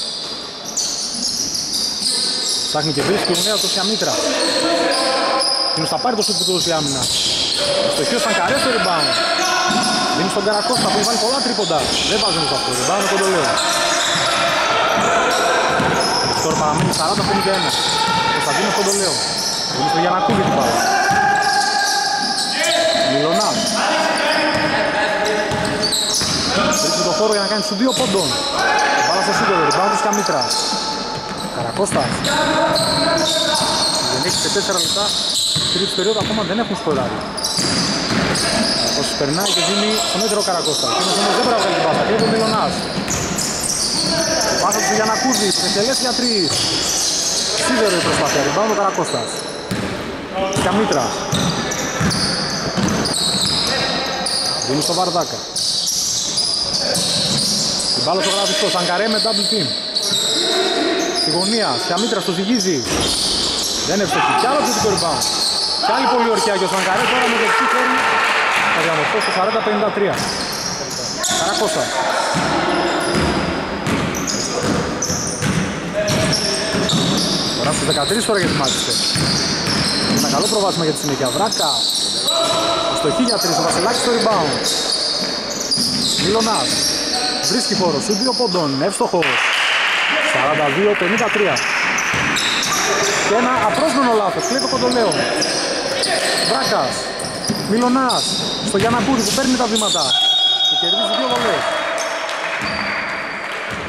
Ψάχνει και βρίσκει ο νέος το Σιαμήτρα. Εκείνος θα πάρει το σουτ που του δώσει άμυνα. Στοχείο Σαγκαρέ στο rebound. Δίνει στον Καρακώστα που έχει βάλει πολλά τρίποντα. Δεν βάζουν στο αυτό. Rebound με Κοντολέον. Τώρα παραμένει 40-51. Κωνσταντίνος Κοντολέον. Δίνει στο Γιαννακούδη την μπάλα. Μιλωνάς. Βρίσκει το χώρο για να κάνει στους 2 πόντων. Μπάλα στο σίδερο. Rebound του Σκαμήτρας. Καρακώστας. Δεν έχει σε 4 λεπτά. Τρίτη περίοδο ακόμα δεν έχουν σκοράρει. Όσοι περνάει και δίνει στον έτερο Καρακώστα. Εκείνος όμως δεν πρέπει να βγάλει την πάσα. Κλέβει ο Μιλωνάς. Η πάσα του Γιαννακούδη. Εκτελέσει για 3. Σίδερο η προσπάθεια. Rebound ο Καρακώστας. Σκαμήτρα. Δίνει στο Βαρδάκα. Την μπάλα στο γραφιστό. Σαγκαρέ με double team. Στη γωνία. Σκαμήτρα στο ζυγίζει. Δεν εύστοχη. Κι άλλο θετικό rebound. Κι άλλη πολύ ορκιά και ο Σαγκαρέ τώρα με δεξί χέρι θα διαμορφώσει στο 40-53. Καρακώστα. Τώρα στους 13 τώρα για τη Manchester. Ένα καλό προβάσμα για τη συνέχεια. Βράκα. Αστοχή για 3. Ο Βασιλάκης στο rebound. Μιλωνάς. Βρίσκει χώρο. Σου 2 πόντων. Εύστοχος. 42-53. Και ένα απρόσμενο λάθος. Κλέβει ο Κοντολέον. Βράκας. Μιλωνάς. Στο Γιαννακούδη που παίρνει τα βήματα. Και κερδίζει 2 βολές.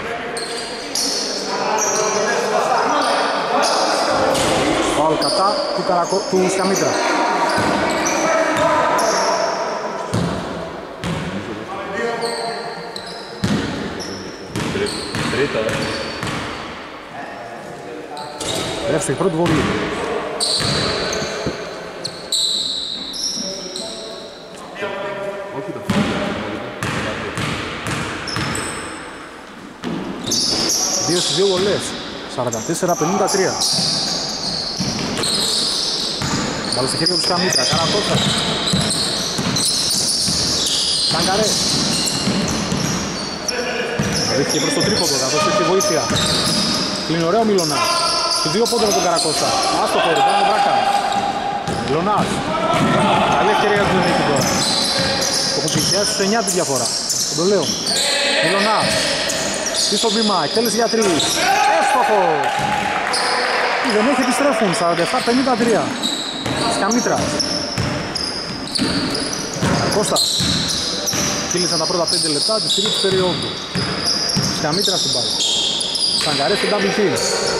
Φάουλ κατά. του Σκαμίτρα. Τρίτα. Ρεύσε η πρώτη βολή. Δύο στις δύο βολές. 44-53. Βάλε στα χέρια του Σκαμίτρα. Καρακώστα. Σαγκαρέ. Ρίχθηκε προς το τρίποντο, καθώς έχει βοήθεια. Κλείνει ωραίο Μιλωνάς. Του δύο πόντων από τον Καρακώστα. Άστοχο, ρητάνε Βράκα. Μιλωνάς. Καλή ευκαιρία του Νίκη τώρα. Το έχουν πλησιάσει στους 9 τη διαφορά. Τον το λέω. Μιλωνάς. Πίσω βήμα, εκτέλεση για 3. Έστοχος. Δεν έχει, επιστρέφουν. 47-53. Σκαμίτρας. Κώστα. Κύλησαν τα πρώτα 5 λεπτά της τρίτης περίοδου. Σκαμίτρας στην πάλι. Σαγκαρές στην double kill.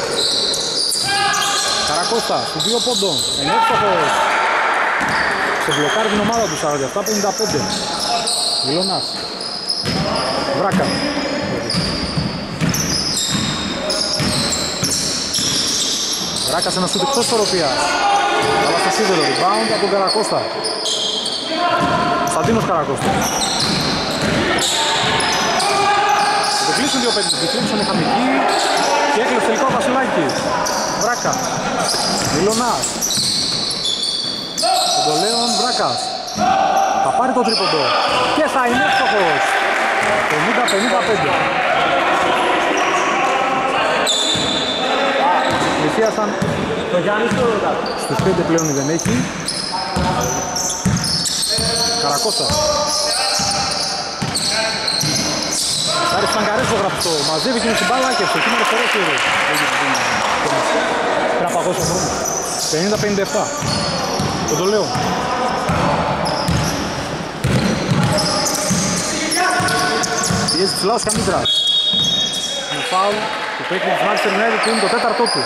Καρακώστα, του 2 πόντων. Ενέστοχος. Σε μπλοκάρει την ομάδα του 47-55. Μιλωνάς. Βράκα. Βράκας ένα σούτ εκτός ισορροπίας. Αλλά στο σίδερο, rebound από τον Καρακώστα. Κωνσταντίνος Καρακώστα. Το κλείσουν δύο παίκτες, το κλείσουν μηχανική και έκλεισε τελικό ο Βασιλάκης. Βράκα. Μιλωνάς. Το Λέον Βράκας. Θα πάρει το τρίποντο και θα είναι εύστοχος. 50-55. Πλησίασαν το Γιάννη στους 5 πλέον δεν έχει. Καρακώστα. Άρης Σαγκαρές το γραφτό. Μαζεύει και με την μπάλα και στο κείμενο αριστερό χέρι. Πρέπει να παγώσει ο χρόνος. 50-57. Το λέω. Πιέζει ψηλά ο Σκαμίτρας. Με φάουλ του παίκτη της Manchester United που είναι το τέταρτο του.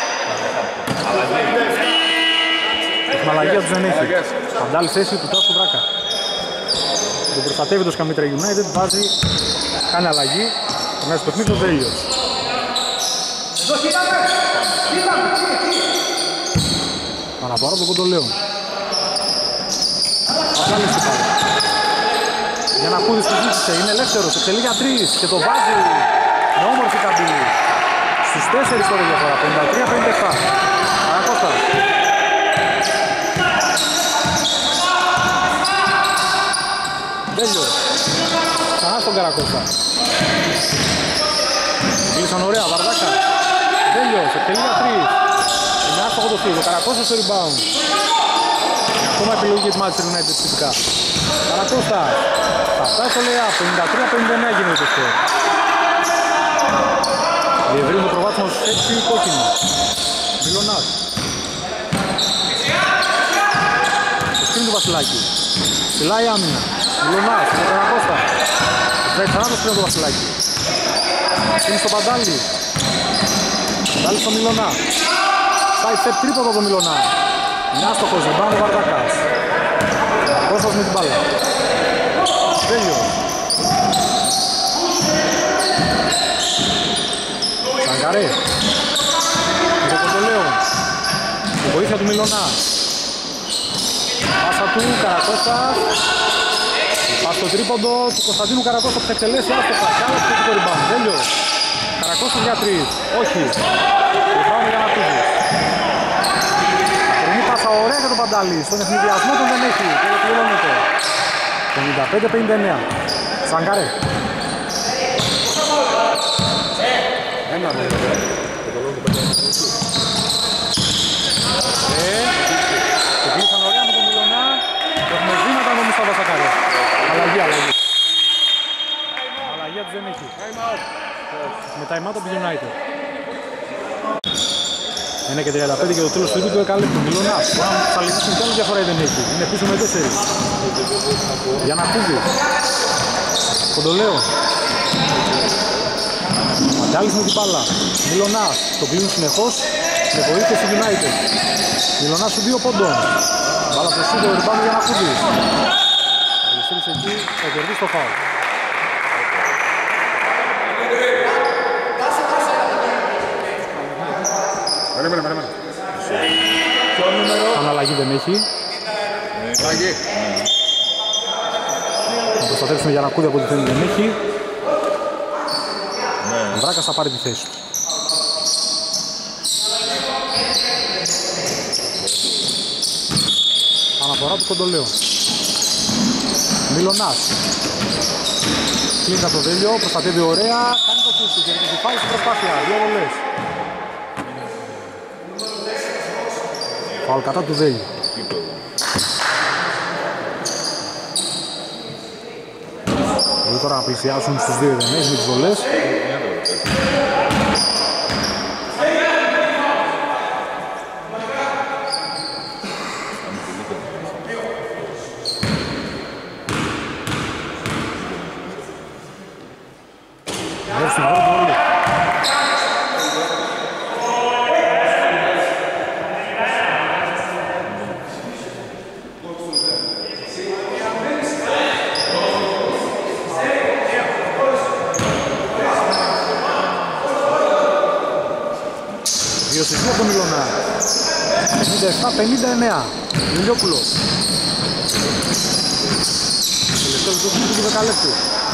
Την αλλαγή τους δεν έχει. Παντάλη θέση του Τάσου Βράκα. Τον προστατεύει το Σκαμίτρα United, βάζει, κάνει αλλαγή. Το μέσα παιχνίδι το Βέλιος. Παραπάνω από τον Κοντολέον. Παντάλη στην πάλι. Για να ακούδεις που ζήτησε, είναι ελεύθερος, εκτελεί για 3 και το βάζει με όμορφη καμπύλη. Στους 4 τώρα διαφορά, 53-57. Καρακώστα. Τέλειος. Ξανά στον Καρακώστα. Κλείσαν ωραία, Βαρδάκα. Τέλειος, εκτελεί για 3. Είναι άστοχο το στήλο, Καρακώστα στο rebound. Ακόμα επιλογή της Manchester United φυσικά. Καρακώστα. Θα φτάσει στο ΛΕΑ, 53-59 γίνεται το σκορ. Διευρύνει το προβάδισμα στους 6 κόκκινο. Μιλωνάς. Το σκριν του Βασιλάκη. Ψηλά η άμυνα. Μιλωνάς, το Καρακώστα. Φέρει ξανά το σκριν του Βασιλάκη. Είναι στο Παντάλη. Παντάλη στο Μιλωνά. Πάει step τρίποδο το Μιλωνά. Είναι άστοχος, ρεμπάουντ ο Βαρδάκας. Κώστας με την μπάλα. Τέλειο. Σαγκαρέ. Με το Κοντολέον. Η βοήθεια του Μιλωνά. Πάσα του Καρακώστας. Πας στο τρίποντο του Κωνσταντίνου Καρακώστα που θα εκτελέσει άστοχα. Κι άλλος και το rebound. Τέλειο. Καρακώστας για 3. Όχι. Rebound για να πούγει. Ακρινή πάσα ωραία για τον Παντάλη. Στον ευνηδιασμό τον δεν έχει. Και ολοκληρώνεται. 55-59. Σαγκαρέ. Ένα ναι. Το κλείσαν ωραία με τον Μιλωνά. Και έχουμε βήματα με τον Μουστάβα Σαγκαρέ. Αλλαγή. Αλλαγή τους δεν έχει. Με time out από την United. 1 και 35 και το τέλος του του εκαλύπτου. Μιλωνάς. Θα λυθούν κι άλλη διαφορά δεν έχει. Είναι πίσω με 4. Για να ακούγει. Κοντολέον. Παντάλης με την μπάλα. Μιλωνάς. Το κλείνουν συνεχώς. με βοήθεια στη United. Μιλωνάς σου 2 πόντων. Μπάλα στο σύνδο, rebound για να κούδεις. Θα γλιστρήσει εκεί, θα κερδίσει το φάουλ. Περίμενε. Αναλλαγή δεν έχει. Να προστατεύσουμε για να κούδει από ό,τι θέλει δεν έχει. Ο Βράκας θα πάρει τη θέση του. Αναφορά του Κοντολέου. Μιλωνάς. Κλείνει το δέλιο, προστατεύει ωραία. Κάνει το σούτ, κερδίζει πάλι στην προσπάθεια. 2 βολές. Φάουλ κατά του Δέλιου. Μπορεί τώρα να πλησιάσουν στους 2 ιδενές με τις βολές. Από τον Μιλωνά 57-59 Λιλιόπουλος. Τελευταίος του δεκαλέπτου.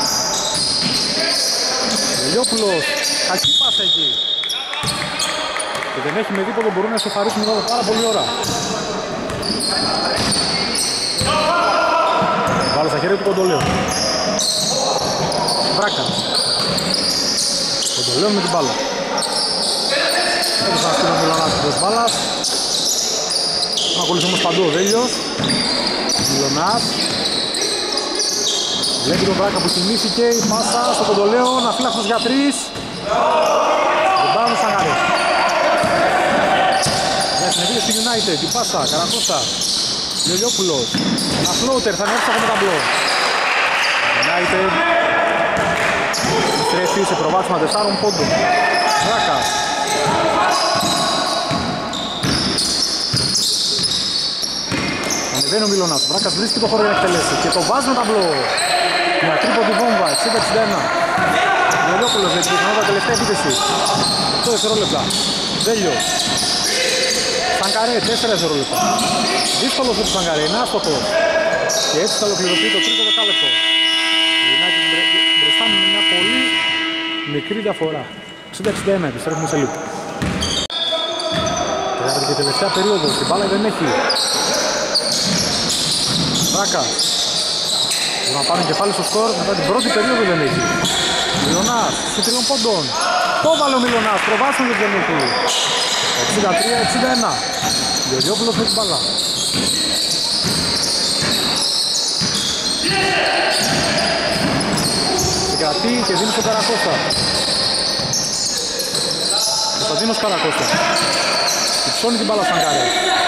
Λιλιόπουλος, κακή πάσα εκεί. Και δεν έχει με τίποτα, μπορούν να σοφαρίσουν εδώ πάρα πολύ ώρα. Βάλω στα χέρια του Κοντολέου. Βράκας. Κοντολέου με την μπάλα. Έπαιζε να στείλει ο Μιλωνάς προς μπάλας. Να ακολουθεί όμως παντού ο Βέλιος. Μιλωνάς. Βλέπει τον Βράκα που κινήθηκε. Η πάσα στο Κοντολέο. Να φύλλει αυτός για 3. Δεν πάνω σαν άρε. Για συνεχίζει στη United. Η πάσα. Καρακώστα. Λιολιόπουλος. Ένα floater. Θα ανέβει από το ταμπλό. United. Στρέφει σε προβάσμα 4 πόντων. Βράκας. Ανεβαίνει ο Μιλωνάς, ο Βράκας βρίσκει το χώρο για να εκτελέσει και το βάζει με ταμπλό. Μια τρίποντη βόμβα, 60-61. Λιολιόπουλος με την πιθανότητα τελευταία επίθεση. 8 δευτερόλεπτα. Δέλιος. Σανκαρέ, 4 δευτερόλεπτα. Δύσκολο στο του Σανκαρέ, είναι άστοχος. Και έτσι θα ολοκληρωθεί το τρίτο δεκάλεπτο. Η United μπροστά με μια πολύ μικρή διαφορά. 60-61, επιστρέφουμε σε λίγο. Τέταρτη και τελευταία περίοδος, την μπάλα δεν έχει. Βράκα. Μπορούν να πάρουν κεφάλι στο σκορ, μετά την πρώτη περίοδο δεν έχει. Μιλωνάς, στους 3 πόντων. Το βάλε ο Μιλωνάς, προβάσουν και δεν έχει. 63-61. Γεωργιόπουλος με την μπάλα. Συγκρατεί και δίνει στον Καρακώστα. Κωνσταντίνος Καρακώστα. Υψώνει την μπάλα στον Κάρε.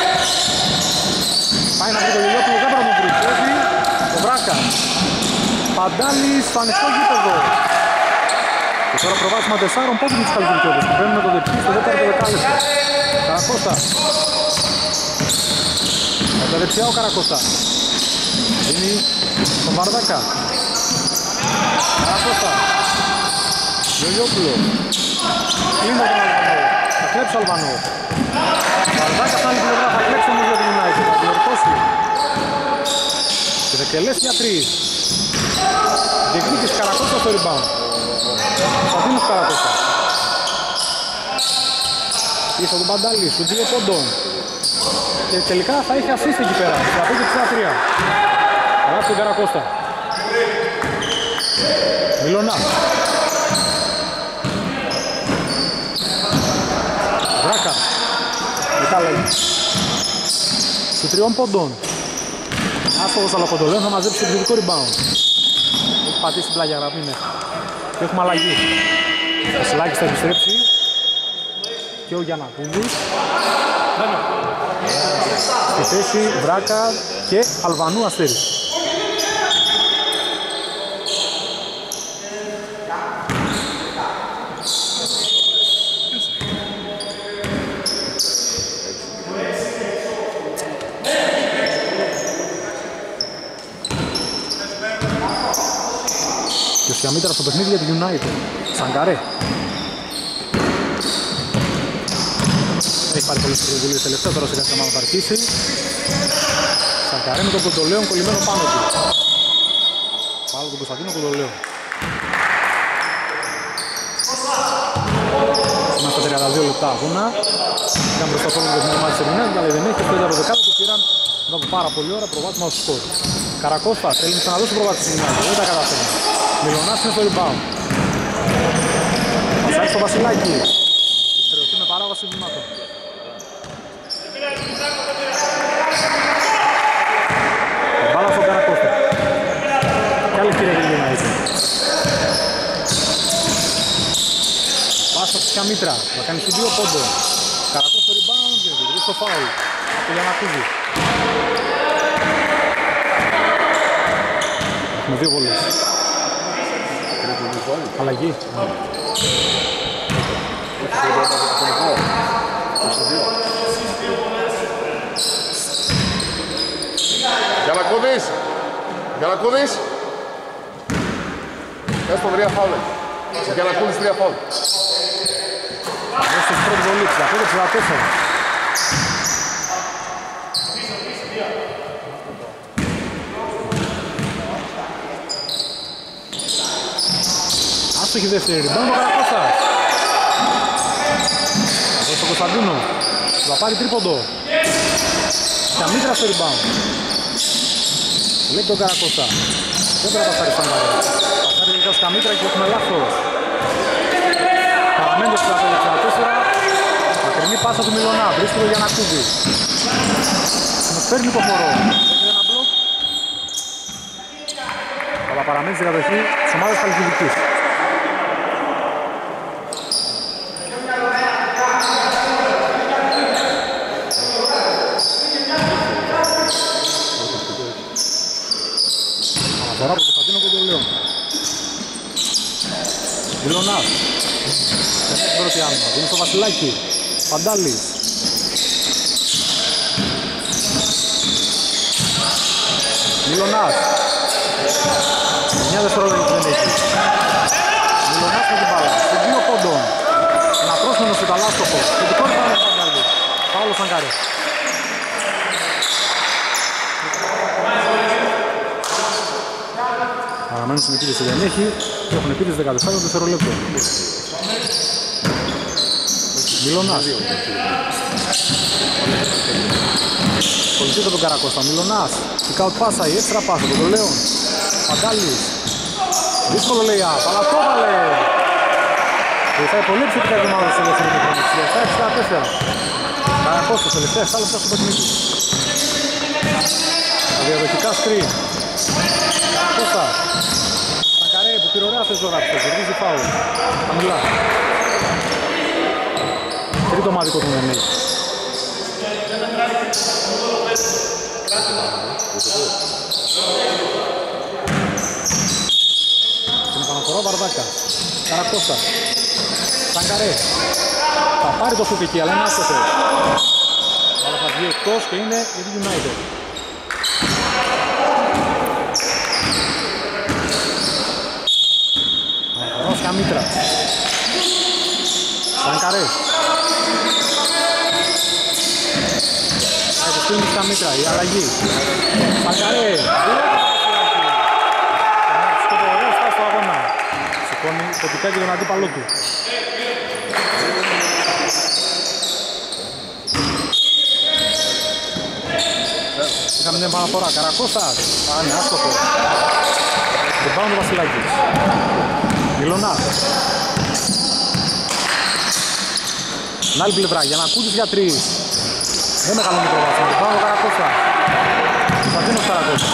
Πάει να βρει το Γεωργιόπουλο, δεν πρέπει να βρει. Πρέπει ο Βράκας. Παντάλης στο ανοιχτό γήπεδο. Και τώρα προβάσμα 4 πόντων τους Καλβιλκιώδες. Παίρνουν το δεξί στο 4ο δεκάλεπτο. Καρακώστα. Από τα δεξιά ο Καρακώστα. Δίνει τον Βαρδάκα. Καρακώστα. Γεωργιόπουλο. Κλείνω τον Αλβανό. Θα κλέψει ο Αλβανό. Βαρδάκα στην άλλη πλευρά θα κλέψει όμως για την United. Θα διορθώσει. Και θα εκτελέσει για 3. Διεκδίκης Καρακώστα στο rebound. Κωνσταντίνος Καρακώστα. Πίσω τον Παντάλη στους 2 πόντων. Και τελικά θα έχει assist εκεί πέρα. 15-63. Γράφει τον Καρακώστα. Μιλωνά. Βράκα. Μετάλλαγη. Στους 3 πόντων. Άστοχος αλλά ο Κοντολέου θα μαζέψει το επιθετικό rebound. Έχει πατήσει την πλάγια γραμμή μέχρι. Και έχουμε αλλαγή. Ο Σιλάκης θα επιστρέψει. Και ο Γιαννακούδης. Στη θέση Βράκα και Αλβανού Αστέρι. Σκιαμίτρα στο παιχνίδι για τη United. Σανκαρέ. Έχει πάρει πολλές πρωτοβουλίες τελευταία, τώρα σε κάποια ομάδα θα αρχίσει. Σανκαρέ με τον Κοντολέον κολλημένο πάνω του. Πάλι τον Κωνσταντίνο Κοντολέον. Είμαστε 32 λεπτά αγώνα. Είχαμε μπροστά το όλο το παιχνίδι μάτια της Ερμηνείας, αλλά δεν έχει. Το τέταρτο δεκάδο το πήραν μετά από πάρα πολλή ώρα προβάδισμα στο σκορ. Καρακώστα θέλει να δώσει προβάδισμα στην Ερμηνείας, δεν τα καταφέρνει. Μιλωνάς είναι στο rebound. Πασάρει στο Βασιλάκι. Στερεωθεί με παράβαση βήματων. Μπάλα στον Καρακώστα. Κι άλλη κύριε Βιλίνα έτσι. Πάσα στη Σκιαμίτρα. Θα κάνει στους 2 πόντων. Καρακώστα στο rebound και δει στο φάουλ. Από τον Γιαννακούδη. Έχουμε 2 βολές. Αλλαγή. Γιαννακούδης. Γιαννακούδης. Πες το 3 φάουλ. Γιαννακούδης 3 φάουλ. Μέσα στην πρώτη βολή, 65-64. Άστοχη δεύτερη, rebound ο Καρακώστας. Εδώ στο Κωνσταντίνο. Θα πάρει τρίποντο. Σκιαμίτρα στο rebound. Λέει τον Καρακώστα. Δεν πρέπει να πασάρει στον Καρακώστα. Πασάρει τελικά Σκιαμίτρα και έχουμε λάθος. Παραμένει στο 64. Μακρινή πάσα του Μιλωνά. Βρίσκει το Γιαννακούδη. Μας παίρνει το χώρο. Έχει ένα μπλοκ. Αλλά παραμένει στην κατοχή της ομάδας Χαλκιδικής. Αναφορά από τον Κωνσταντίνο Κοντολέον. Μιλωνάς. Δεν έχει την πρώτη άμυνα. Δίνει στο Βασιλάκι. Παντάλης. Μιλωνάς. 9 δευτερόλεπτα δεν έχει. Μιλωνάς με την μπάλα. Στον 2 πόντων. Ένα πρόσφαινος Ιταλάστοχος. Και την κόρη πάνω Παντάλη. Παύλος Σανκάρε. Παραμένουν στην επίδεση δεν έχει και έχουν επίδεση 14 δευτερολέπτων. Μιλωνάς. Πολιτείται τον Καρακώστα. Μιλωνάς. Pick out πάσα, η έξτρα πάσα, τον Λέον. Παντάλης. Δύσκολο λέει απ' αλλά το έβαλε. Βοηθάει πολύ επιθετικά την ομάδα στη δεύτερη μικρονίξη. 7-64. Καρακώστας, τελευταία 7 λεπτά στο παιχνίδι. Διαδοχικά σκριν. Κώστα. Σανκαρέ που πήρε ωραία θεσμογράφηση. Κερδίζει φάουλ. Χαμηλά. Τρίτο μάδικο του Μενέλ. Στην επαναφορά Βαρδάκα. Καρακώστα. Σανκαρέ. Θα πάρει το σουτ εκεί αλλά είναι άστοχος. Αλλά θα βγει εκτός και είναι για την United. Αναφορά Σκιαμίτρα. Σανκαρέ. Έχει στείλει Σκιαμίτρα, η αλλαγή. Σανκαρέ. Σκότω ωραίο στάση στο αγώνα. Σηκώνει ποτικά και τον αντίπαλό του. Είχαμε την επαναφορά. Καρακώστας. Πάνε, άστοχο. Και πάνω το Βασιλάκης. Μιλωνάς. Στην άλλη πλευρά, Γιαννακούδης για 3. Δεν μεγαλώνει το βάσμα. Και πάνω το Καρακώστα. Κωνσταντίνος Καρακώστα.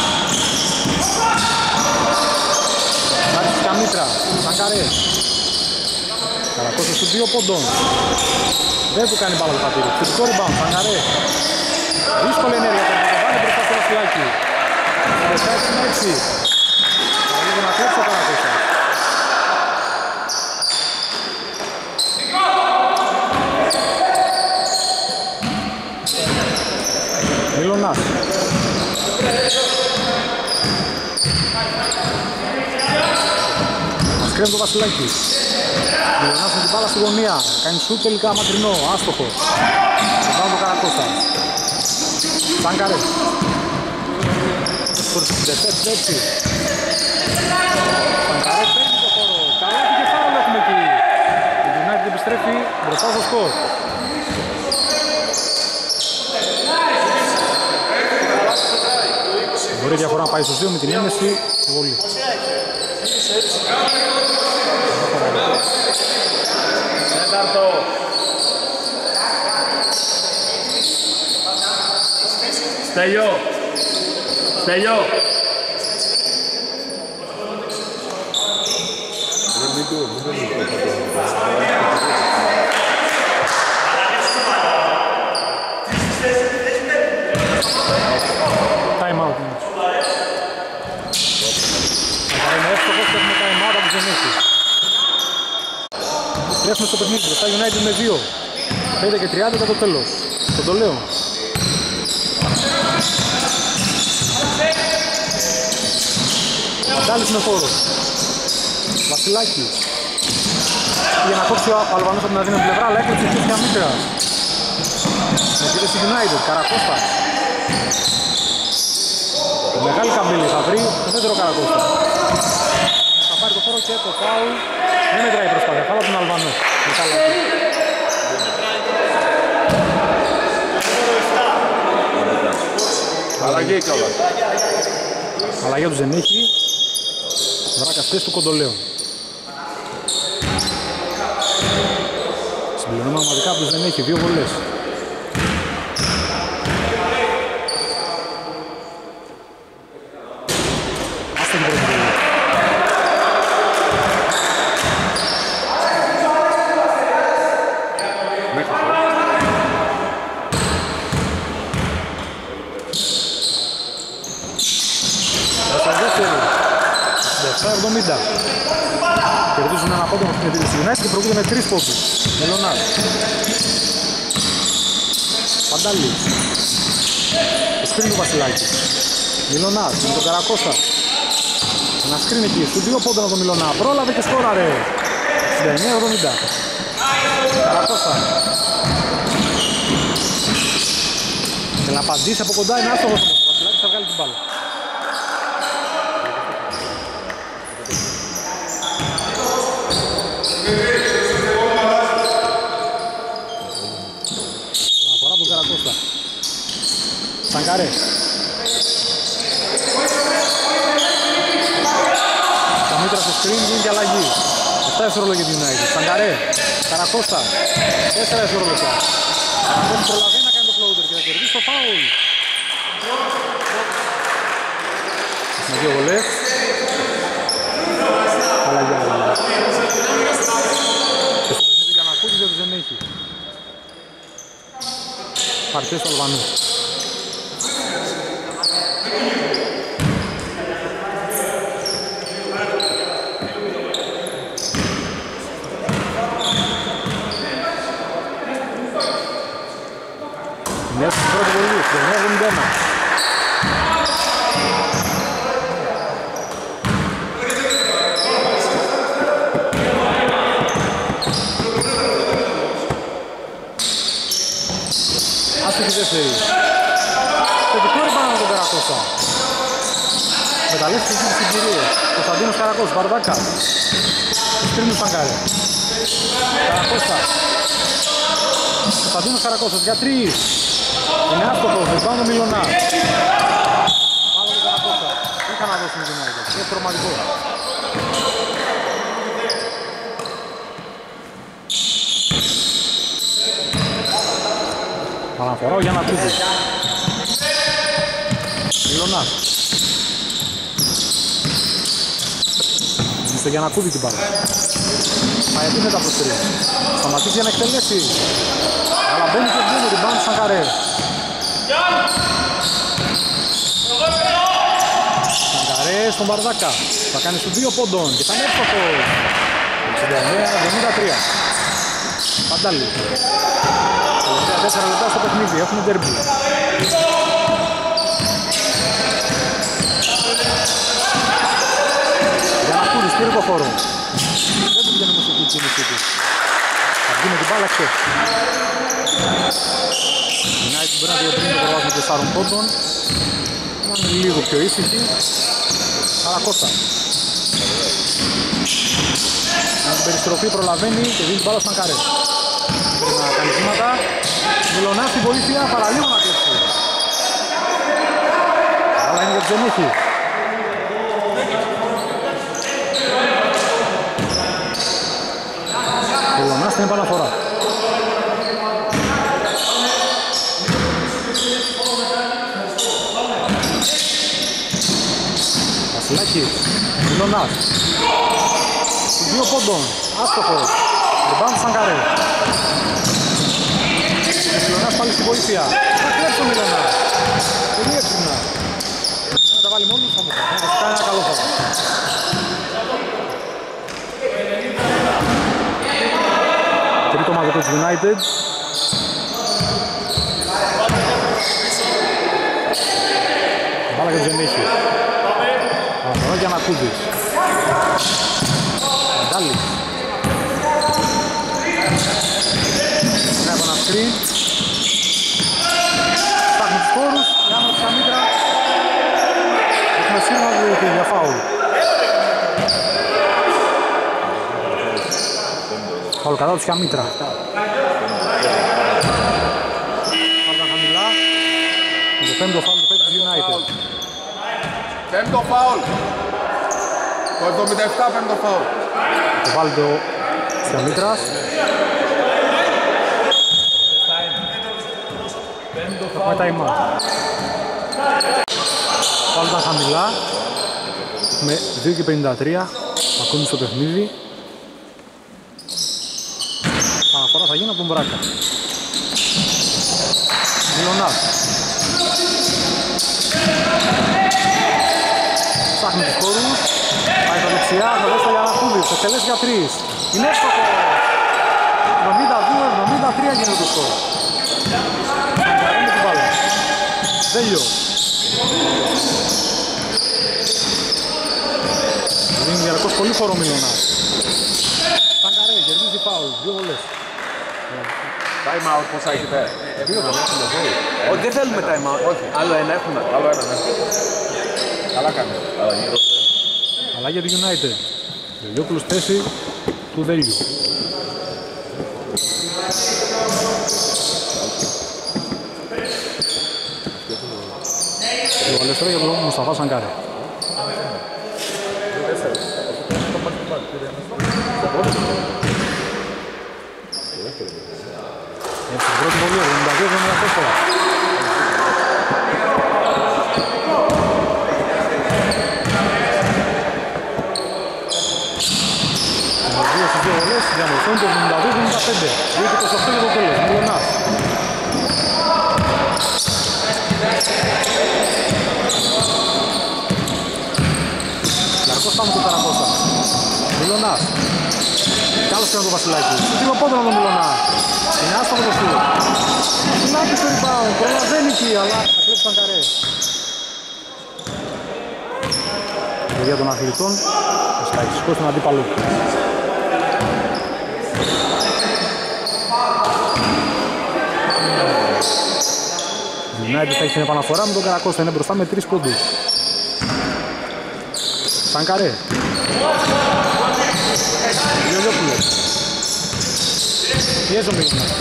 Σάρις Σκιαμίτρα. Σανκαρέ. Καρακώστα στους 2 πόντων. Δεν του κάνει μπάλα το πατήρι. Φυσικό rebound. Σανκαρέ. Δύσκολη ενέργεια. Θα βάλει μπροστά στο Βασιλάκι. 4-6. Θα λίγο να κλέψει ο Καρακώστα. Μιλωνάς. Κρέμει το Βασιλάκη. Μιλωνάς με την μπάλα στη γωνία. Κάνει σουτ τελικά μακρινό, άστοχο. Πάνω το Καρακώστα. Σάνκαρε. Έτσι. Σάνκαρε παίρνει το χώρο. Καλά και φάουλ έχουμε εκεί. Η United επιστρέφει μπροστά στο σκορ. Μπορεί η διαφορά να πάει στους 2 με την έμεση βολή. Τέταρτο. Στέλιο. Στέλιο. Time out. Θα είναι εύστοχος και έχουμε time out από τους ενέχει. Στρέφουμε στο παιχνίδι, μπροστά United με 2. 5 και 30 για το τέλος. Τον το λέω. Μαντάλης με χώρο. Βασιλάκη. Για να κόψει ο Αλβανός από την αδύναμη πλευρά, αλλά έκλεψε και μια μήτρα. Με πήρε στη United, Καρακώστα. Μεγάλη καμπύλη θα βρει το δεύτερο Καρακώστα. Θα πάρει το χώρο και το φάουλ. Δεν μετράει η προσπάθεια, φάουλ από τον Αλβανό. Αλλαγή καλά. Αλλαγή τους δεν έχει. Βράκας θέση του Κοντολέου. Συμπληρώμα ομαδικά τους δεν έχει, 2 βολές. Άστε την πρώτη βολή. Δεύτερο 70. Κερδίζουν ένα πόντο στην επίδυση United και προκούνται με 3 πόντους. Μελωνάς. Παντάλης. Το σκριν του Βασιλάκη. Μιλωνάς με τον Καρακώστα. Ένα σκριν εκεί, στους 2 πόντων από τον Μιλωνά. Πρόλαβε και σκόραρε. 69-70. Καρακώστα. Και να απαντήσει από κοντά είναι άστοχος όμως. Ο Βασιλάκης θα βγάλει την μπάλα. Αφορά από τον Καρακώστα. Σανκαρέ. Τα μήτρα στο screen γίνει και αλλαγή. 7 δευτερόλεπτα για την United. Σανκαρέ. Καρακώστα. 4 δευτερόλεπτα. Δεν προλαβαίνει να κάνει το floater και θα κερδίσει το foul. Με 2 βολές. Αλλαγή. Και στο παιχνίδι για να ακούει δεν τους δεν έχει. Παρτές του Αλβανού. Μια στην πρώτη βολή, 9-71. Άστοχη δεύτερη. Θετικό ριμπάουντ από τον Καρακώστα. Μεταλλεύτηκε στην συγκυρία. Κωνσταντίνος Καρακώστα, Βαρδάκα. Σκρίνου Σανκάρε. Καρακώστα. Κωνσταντίνος Καρακώστας για 3. Είναι άστοχος, ριμπάουντ ο Μιλωνά. Πάλο τον Καρακώστα. Είχα να δώσει με την United. Είναι τροματικό. Αναφορά ο Γιαννακούδης. Μιλωνάς. Είναι στο Γιαννακούδη την μπάλα. Πάει επίμετα προς 3. Σταματήσει για να εκτελέσει. Αλλά μπαίνει και βγαίνει την μπάλα Σανκαρέ. Σανκαρέ στον Μπαρδάκα. Θα κάνει στους 2 πόντων και θα είναι εύστοχος. 69-73. Παντάλη. 4 λεπτά στο παιχνίδι, έχουμε ντέρμπι. Γιαννακούδης, πήρε το χώρο. Δεν του βγαίνει όμως η κίνησή του. Θα βγει με την μπάλα εκτός. Η United μπορεί να διευρύνει το προβάδισμα 4 πόντων. Να είναι λίγο πιο ήσυχη. Καρακώστα. Με την περιστροφή προλαβαίνει και δίνει την μπάλα στον Καρέ. Πρέπει να κάνει βήματα. Μιλωνά στην βοήθεια, παραλίγο να κλέψει. Αλλά είναι για την Τζενέχη. Μιλωνά στην επαναφορά. Βασιλάκης, Μιλωνάς. 2 πόντων, άστοχος. Ριμπάουντ Σανκαρέ. Μιλωνάς πάλι στη βοήθεια. Θα κλέψει ο Μιλωνάς. Πολύ εύκολα. Να τα βάλει μόνος όμως. Να τα κάνει ένα καλό φάουλ. Τρίτο μαγωτό της United. Μπάλα και δεν έχει. Αναφορά για Ανακούδης. Ντάλης. Ένα από ένα σκριν. Φτάχνει τους χώρους. Γιάννος Καμίτρα. Έχουμε σίγουρα βοηθή για φάουλ. Φάουλ κατά τους Καμίτρα. Πάντα χαμηλά. Με το 5ο φάουλ του παίκτη της United. 5ο φάουλ. Το 77 5ο φάουλ. Το βάλει το Καμίτρας. Έχουμε time out. Πάλι ήταν χαμηλά. Με 2:53 ακόμη στο παιχνίδι. Αναφορά θα γίνει από τον Μπράκα. Μιλωνάς. Ψάχνει τους χώρους. Πάει τα δεξιά, θα δώσει το Γιαννακούδη. Θα τελέσει για 3. Είναι εύστοχο. 72-73 γίνεται το σκορ. Τέλειο. Δίνει διαρκώς πολύ χώρο Μιλωνάς. Σανκαρέ, κερδίζει φάουλ, 2 βολές. Time out πόσα έχετε. 2 δεν έχουμε. Όχι, δεν θέλουμε time out. Όχι. Άλλο ένα έχουμε. Άλλο ένα, ναι. Καλά κάνει. Αλλά για τη United. Δελιόπουλος θέση του Δέλιου. Δύο βολές τώρα για τον Μουσταφά Σανκάρε. Έτσι, την πρώτη βολή, 72-74. Δύο στις δύο βολές, διαμορφώνει το 72-75. 2-28 για το τέλος, Μιλωνάς. Λαρκώς πάμε στο Καρακώστα. Μιλωνάς. Κι άλλος πήραν το Βασιλάκη. Δύο πόντων από τον Μιλωνά. Είναι άστοχο το σουτ. Βασιλάκη στο rebound. Προλαβαίνει εκεί, αλλά θα κλέψει Σανκαρέ. Παιδιά των αθλητών. Θα σηκώσει τον αντίπαλο. Η United θα έχει την επαναφορά με τον Καρακώστα. Είναι μπροστά με 3 πόντους. Σανκαρέ. Λιολιόπουλος. Πιέζει ο Μιλωνάς.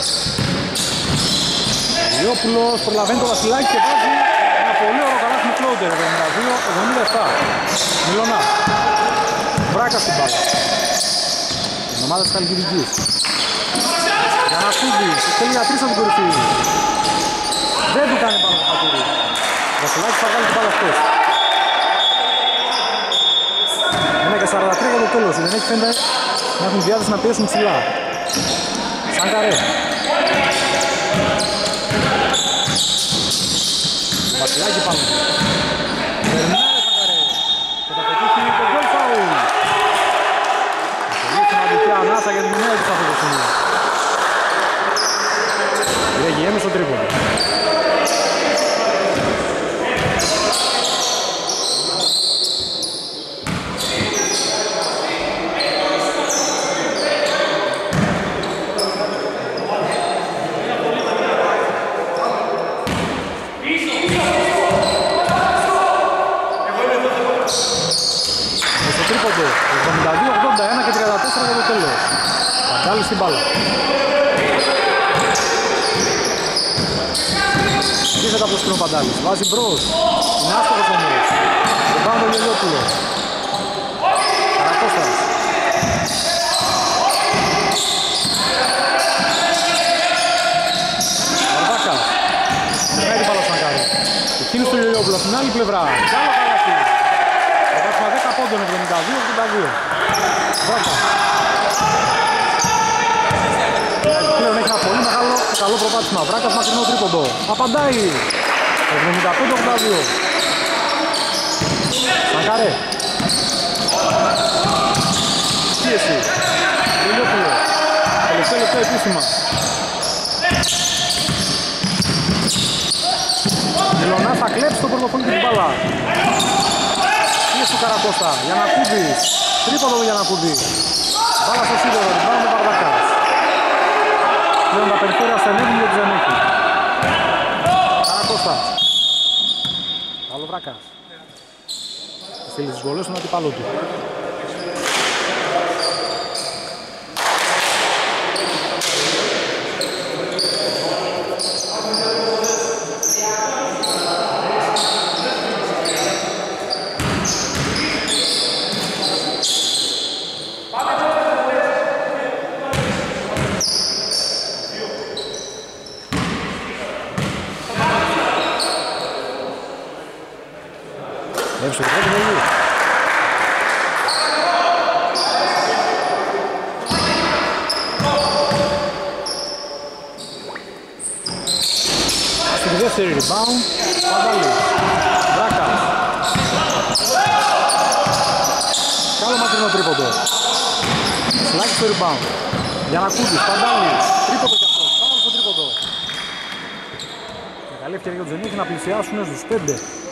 Λιολιόπουλος προλαβαίνει το Βασιλάκη και βάζει ένα πολύ ωραίο καλάθι φλόουντερ. 72-77. Μιλωνάς. Βράκα στην μπάλα. Την ομάδα της Χαλκιδικής. Γιαννακούδης. Θέλει για 3 από την κορυφή. Δεν του κάνει πάνω το χατήρι. Ο Βασιλάκης θα βγάλει την μπάλα αυτός. Είναι και 43 για το τέλος. Δεν έχει φαίνεται να έχουν διάθεση να πιέσουν ψηλά. Σανκαρέ. Βασιλάκη πάνω. Περνάει ο Σανκαρέ. Και θα πετύχει το γκολ φάουλ. Πολύ σημαντική ανάσα για την United σε αυτό το σημείο. Λέγει έμεσο τρίποντο. τρίποντο. 72-81 και 34 για το τέλος. Παντάλης στην μπάλα. Δίζεται από το σκηνό Παντάλης. Βάζει μπρος. Είναι άστοχος όμως. Το πάνω το Γελιόπουλο. Καρακώστας. Βαρδάκας. Περνάει την μπάλα σαν κάρι. Η κίνηση του Γελιόπουλου στην άλλη πλευρά. Καλό καλάθι. Θα βάζουμε 10 πόντων, 72-82. Βράκα. Πλέον έχει ένα πολύ μεγάλο και καλό προπάτημα. Βράκας μακρινό τρίποντο. Απαντάει. 75-82. Σανκαρέ. Πίεση. Γελιόπουλο. Τελευταίο λεπτό επίσημα. Μιλωνάς θα κλέψει το πορτοφόλι και την μπάλα. Πίεση του Καρακώστα. Γιαννακούδης. Τρίποντο του Γιαννακούδη. Μπάλα στο σίδερο. Την μπάλα με Βαρδακάς. Πλέον τα περιφέρεια στενεύουν γιατί δεν έχει. Καρακώστας. Άλλο Βράκας. Στείλει τις βολές στον αντιπάλο του. Έψε το πρώτο βολή. Στη δεύτερη rebound, Παντάλης. Βράκας. Καλό μακρινό τρίποντο. Σλάκη στο rebound. Γιαννακούδης, Παντάλης. Τρίποντο κι αυτό. Πάνω στο τρίποντο. Καλή ευκαιρία για τους Ζενίχη να πλησιάσουν στους 5.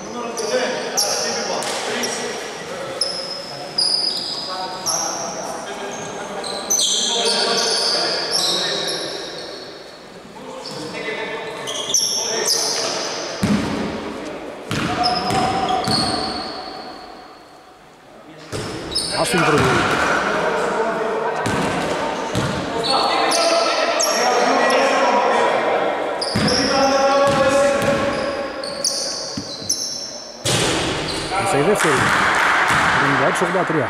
Άσου η πρώτη. Σε η δεύτερη. 56-83.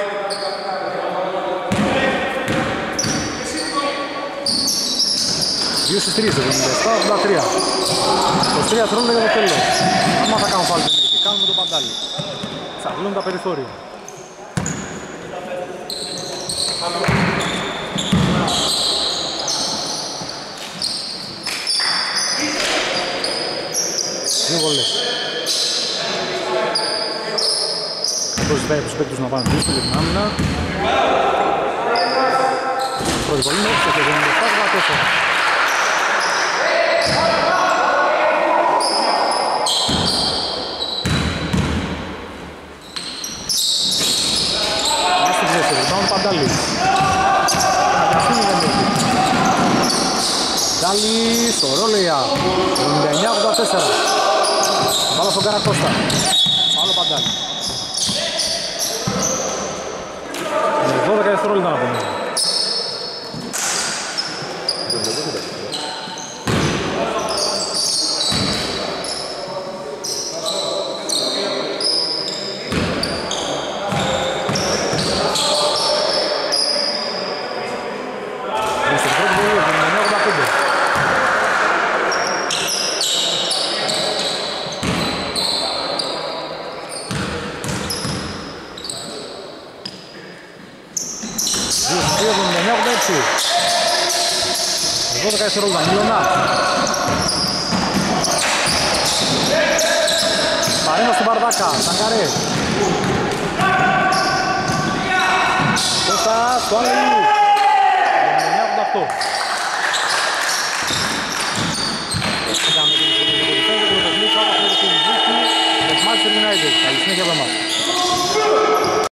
Δύο στις 3, 57-83. 23 τρόλια για το τέλος. Άμα θα κάνουν πάλι δεν έχει. Κάνουμε το Παντάλι. Ξαγλούν τα περιθώρια. Δύο βολές. Αυτό ζητάει τους παίκτες να πάνε πίσω για την άμυνα. Πρώτη βολή είναι έξω και 77-84. Άσου τη δεύτερη, πάμε Παντάλης. Παντάλης, στο ρόλεϊα, 99-84. Βάλω στον Καρακώστα. Άλλο Παντάλη. 12 δευτερόλεπτα να πούμε. Δευτερόλεπτα, Μιλωνάς. Παρένος του Μπαρδάκα, Σανκαρέ. Κώστας, το άλλο είναι. 99-88. Είχαμε την ιστορία για το Λιφέγγε, το παιχνίδι, κάπου από το Λιφέγγε, με τη Manchester United. Καλή συνέχεια από εμάς.